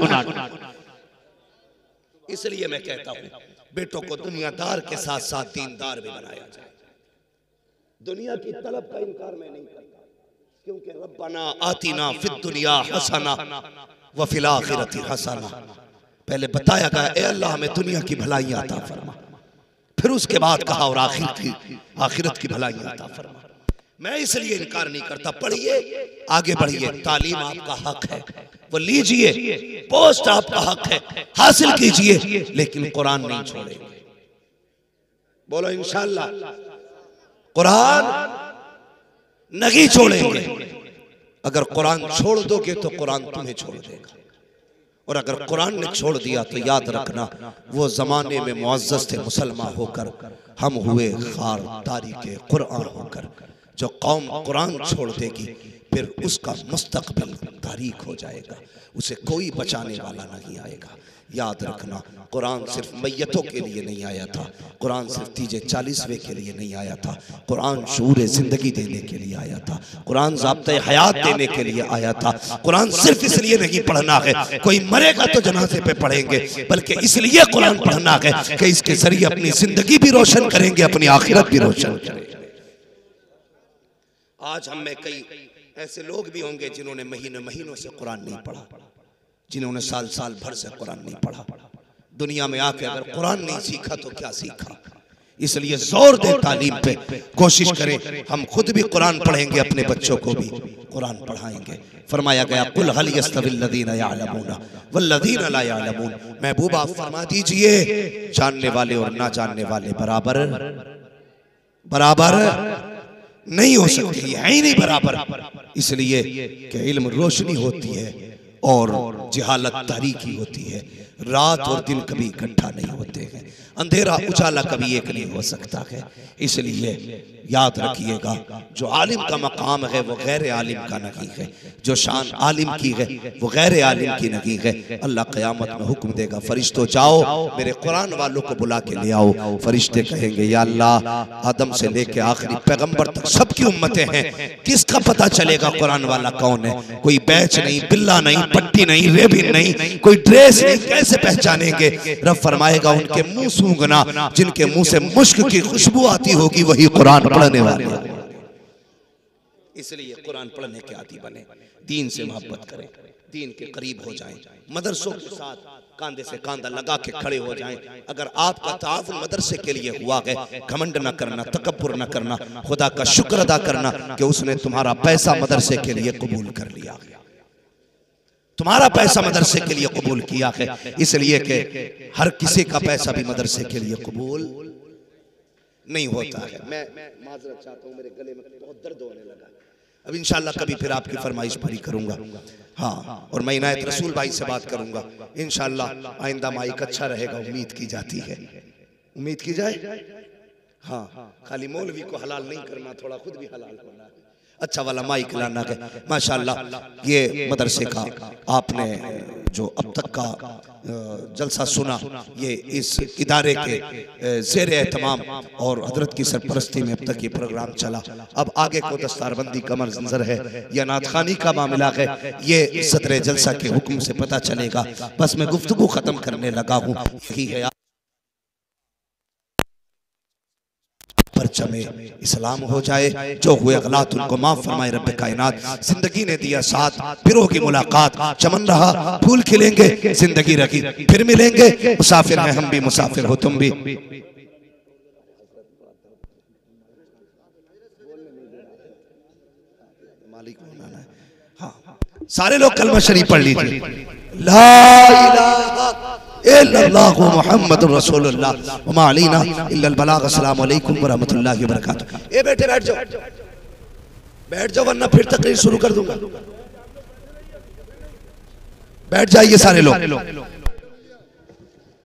इसलिए मैं कहता हूं बेटों को दुनियादार के साथ साथ दीनदार भी बनाया जाए। दुनिया की तलब का इनकार मैं नहीं करता, क्योंकि रब्बना आतिना फिद दुनिया हसना व फिल आखिरति हसना, पहले बताया गया ए अल्लाह हमें दुनिया की भलाइयां अता फरमा, फिर उसके बाद कहा और आखिरत की भलाइयां अता फरमा। मैं इसलिए इनकार नहीं करता, पढ़िए, आगे बढ़िए, तालीम आपका हक है, वो लीजिए, पोस्ट आपका हक है, हासिल कीजिए, लेकिन कुरान नहीं छोड़ेंगे। बोलो इंशाअल्लाह कुरान नहीं छोड़ेंगे। अगर कुरान छोड़ दोगे तो कुरान तुम्हें छोड़ देगा, और अगर कुरान ने छोड़ दिया तो याद रखना वो जमाने में मुअज़्ज़ज़ थे मुसलमान होकर, हम हुए खार तारीके कुरान होकर। जो कौम कुरान छोड़ देगी फिर उसका मुस्तकबिल तारीख हो जाएगा, उसे कोई बचाने वाला नहीं आएगा। याद रखना कुरान सिर्फ मैयतों के लिए नहीं आया था, कुरान सिर्फ तीजे 40वें के लिए नहीं आया था, कुरान शऊर जिंदगी देने के लिए आया था, कुरान ज़ाब्ते हयात देने के लिए आया था। कुरान सिर्फ इसलिए नहीं पढ़ना है कोई मरेगा तो जनाजे पे पढ़ेंगे, बल्कि इसलिए कुरान पढ़ना है कि इसके जरिए अपनी जिंदगी भी रोशन करेंगे, अपनी आखिरत भी रोशन करेंगे। आज हम में कई ऐसे लोग भी होंगे जिन्होंने महीनों से कुरान नहीं पढ़ा, जिन्होंने साल भर से कुरान नहीं पढ़ा। दुनिया में आके अगर कुरान नहीं सीखा तो क्या सीखा। इसलिए जोर दे तालीम पे, कोशिश करें हम खुद भी कुरान पढ़ेंगे, अपने बच्चों को भी कुरान पढ़ाएंगे। फरमाया गया कुल हल यस्तविल लदीना यअलमून वल्लदीना ला यअलमून, महबूब आप फरमा दीजिए जानने वाले और ना जानने वाले बराबर नहीं हो सकती, है ही नहीं बराबर। इसलिए कि इल्म रोशनी होती है और जहालत तारीकी होती है, रात और दिन कभी इकट्ठा नहीं होते हैं, अंधेरा उजाला कभी एक नहीं हो सकता है। इसलिए याद रखिएगा जो आलिम का मकाम है वो गैर आलिम का नहीं है, जो शान आलिम की है वो गैर आलिम की नहीं है। अल्लाह क़यामत में हुक्म देगा फरिश्तों जाओ मेरे कुरान वालों को बुला के ले आओ। फरिश्ते कहेंगे या अल्लाह आदम से लेके आखिरी पैगंबर तक सबकी उम्मतें हैं, किसका पता चलेगा कुरान वाला कौन है? कोई बैच नहीं, बिल्ला नहीं, पट्टी नहीं, रेबिन नहीं, कोई ड्रेस नहीं, कैसे पहचानेंगे? रब फरमाएगा उनके मुंह सूंघना, जिनके मुंह से मुश्क की खुशबू आती होगी वही कुरान पढ़ने वाले। इसलिए कुरान पढ़ने के आदी बने, दीन से मोहब्बत करें, दीन के करीब हो जाएं, मदरसों के साथ कांधे से कांधा लगा के खड़े हो जाएं। अगर आपका ताउन मदरसे के लिए हुआ है, घमंड न करना, तकब्बुर न करना, खुदा का शुक्र अदा करना कि उसने तुम्हारा पैसा मदरसे के लिए कबूल कर लिया, तुम्हारा पैसा मदरसे के लिए कबूल किया है। इसलिए कि हर किसी का पैसा भी मदरसे के लिए कबूल नहीं होता है। मैं माजरत चाहता हूँ, मेरे गले में बहुत दर्द होने लगा। अब इंशाल्लाह कभी फिर आपकी फरमाइश पूरी करूंगा। हाँ, और मैं इनायत रसूल भाई से बात करूंगा इंशाल्लाह। आइंदा माइक अच्छा रहेगा, उम्मीद की जाती है, उम्मीद की जाए। हाँ, खाली मौलवी को हलाल नहीं करना, थोड़ा खुद भी हलाल होना, अच्छा वाला माइक लाना है। माशाल्लाह ये मदरसे का आपने जो अब तक का जलसा सुना, ये इस इदारे के ज़ेर एहतमाम और हजरत की सरपरस्ती में अब तक ये प्रोग्राम चला। अब आगे को दस्तारबंदी का मंजर है या नातखानी का मामला है, ये सदर जलसा के हुक्म से पता चलेगा। बस मैं गुफ्तगू ख़त्म करने लगा हूँ। यही है परचमे इस्लाम हो जाए, जो हुए गलत उनको माफ फरमाए रब कायनात। जिंदगी ने दिया साथ, फिर होगी मुलाकात, चमन रहा फूल खिलेंगे, जिंदगी रखी फिर मिलेंगे। मुसाफिर हैं हम भी, मुसाफिर हो तुम भी। हाँ, सारे लोग कलमा शरीफ पढ़ लीजिए। ला इलाहा इल्लल्लाहु मुहम्मदुर रसूलुल्लाह व मा अलैना इल्लल बलाग। अस्सलामु अलैकुम व रहमतुल्लाहि व बरकातुहू। ए बेटे बैठ जाओ, बैठ जाओ वरना फिर तकरीर शुरू कर दूंगा। बैठ जाइए सारे लोग।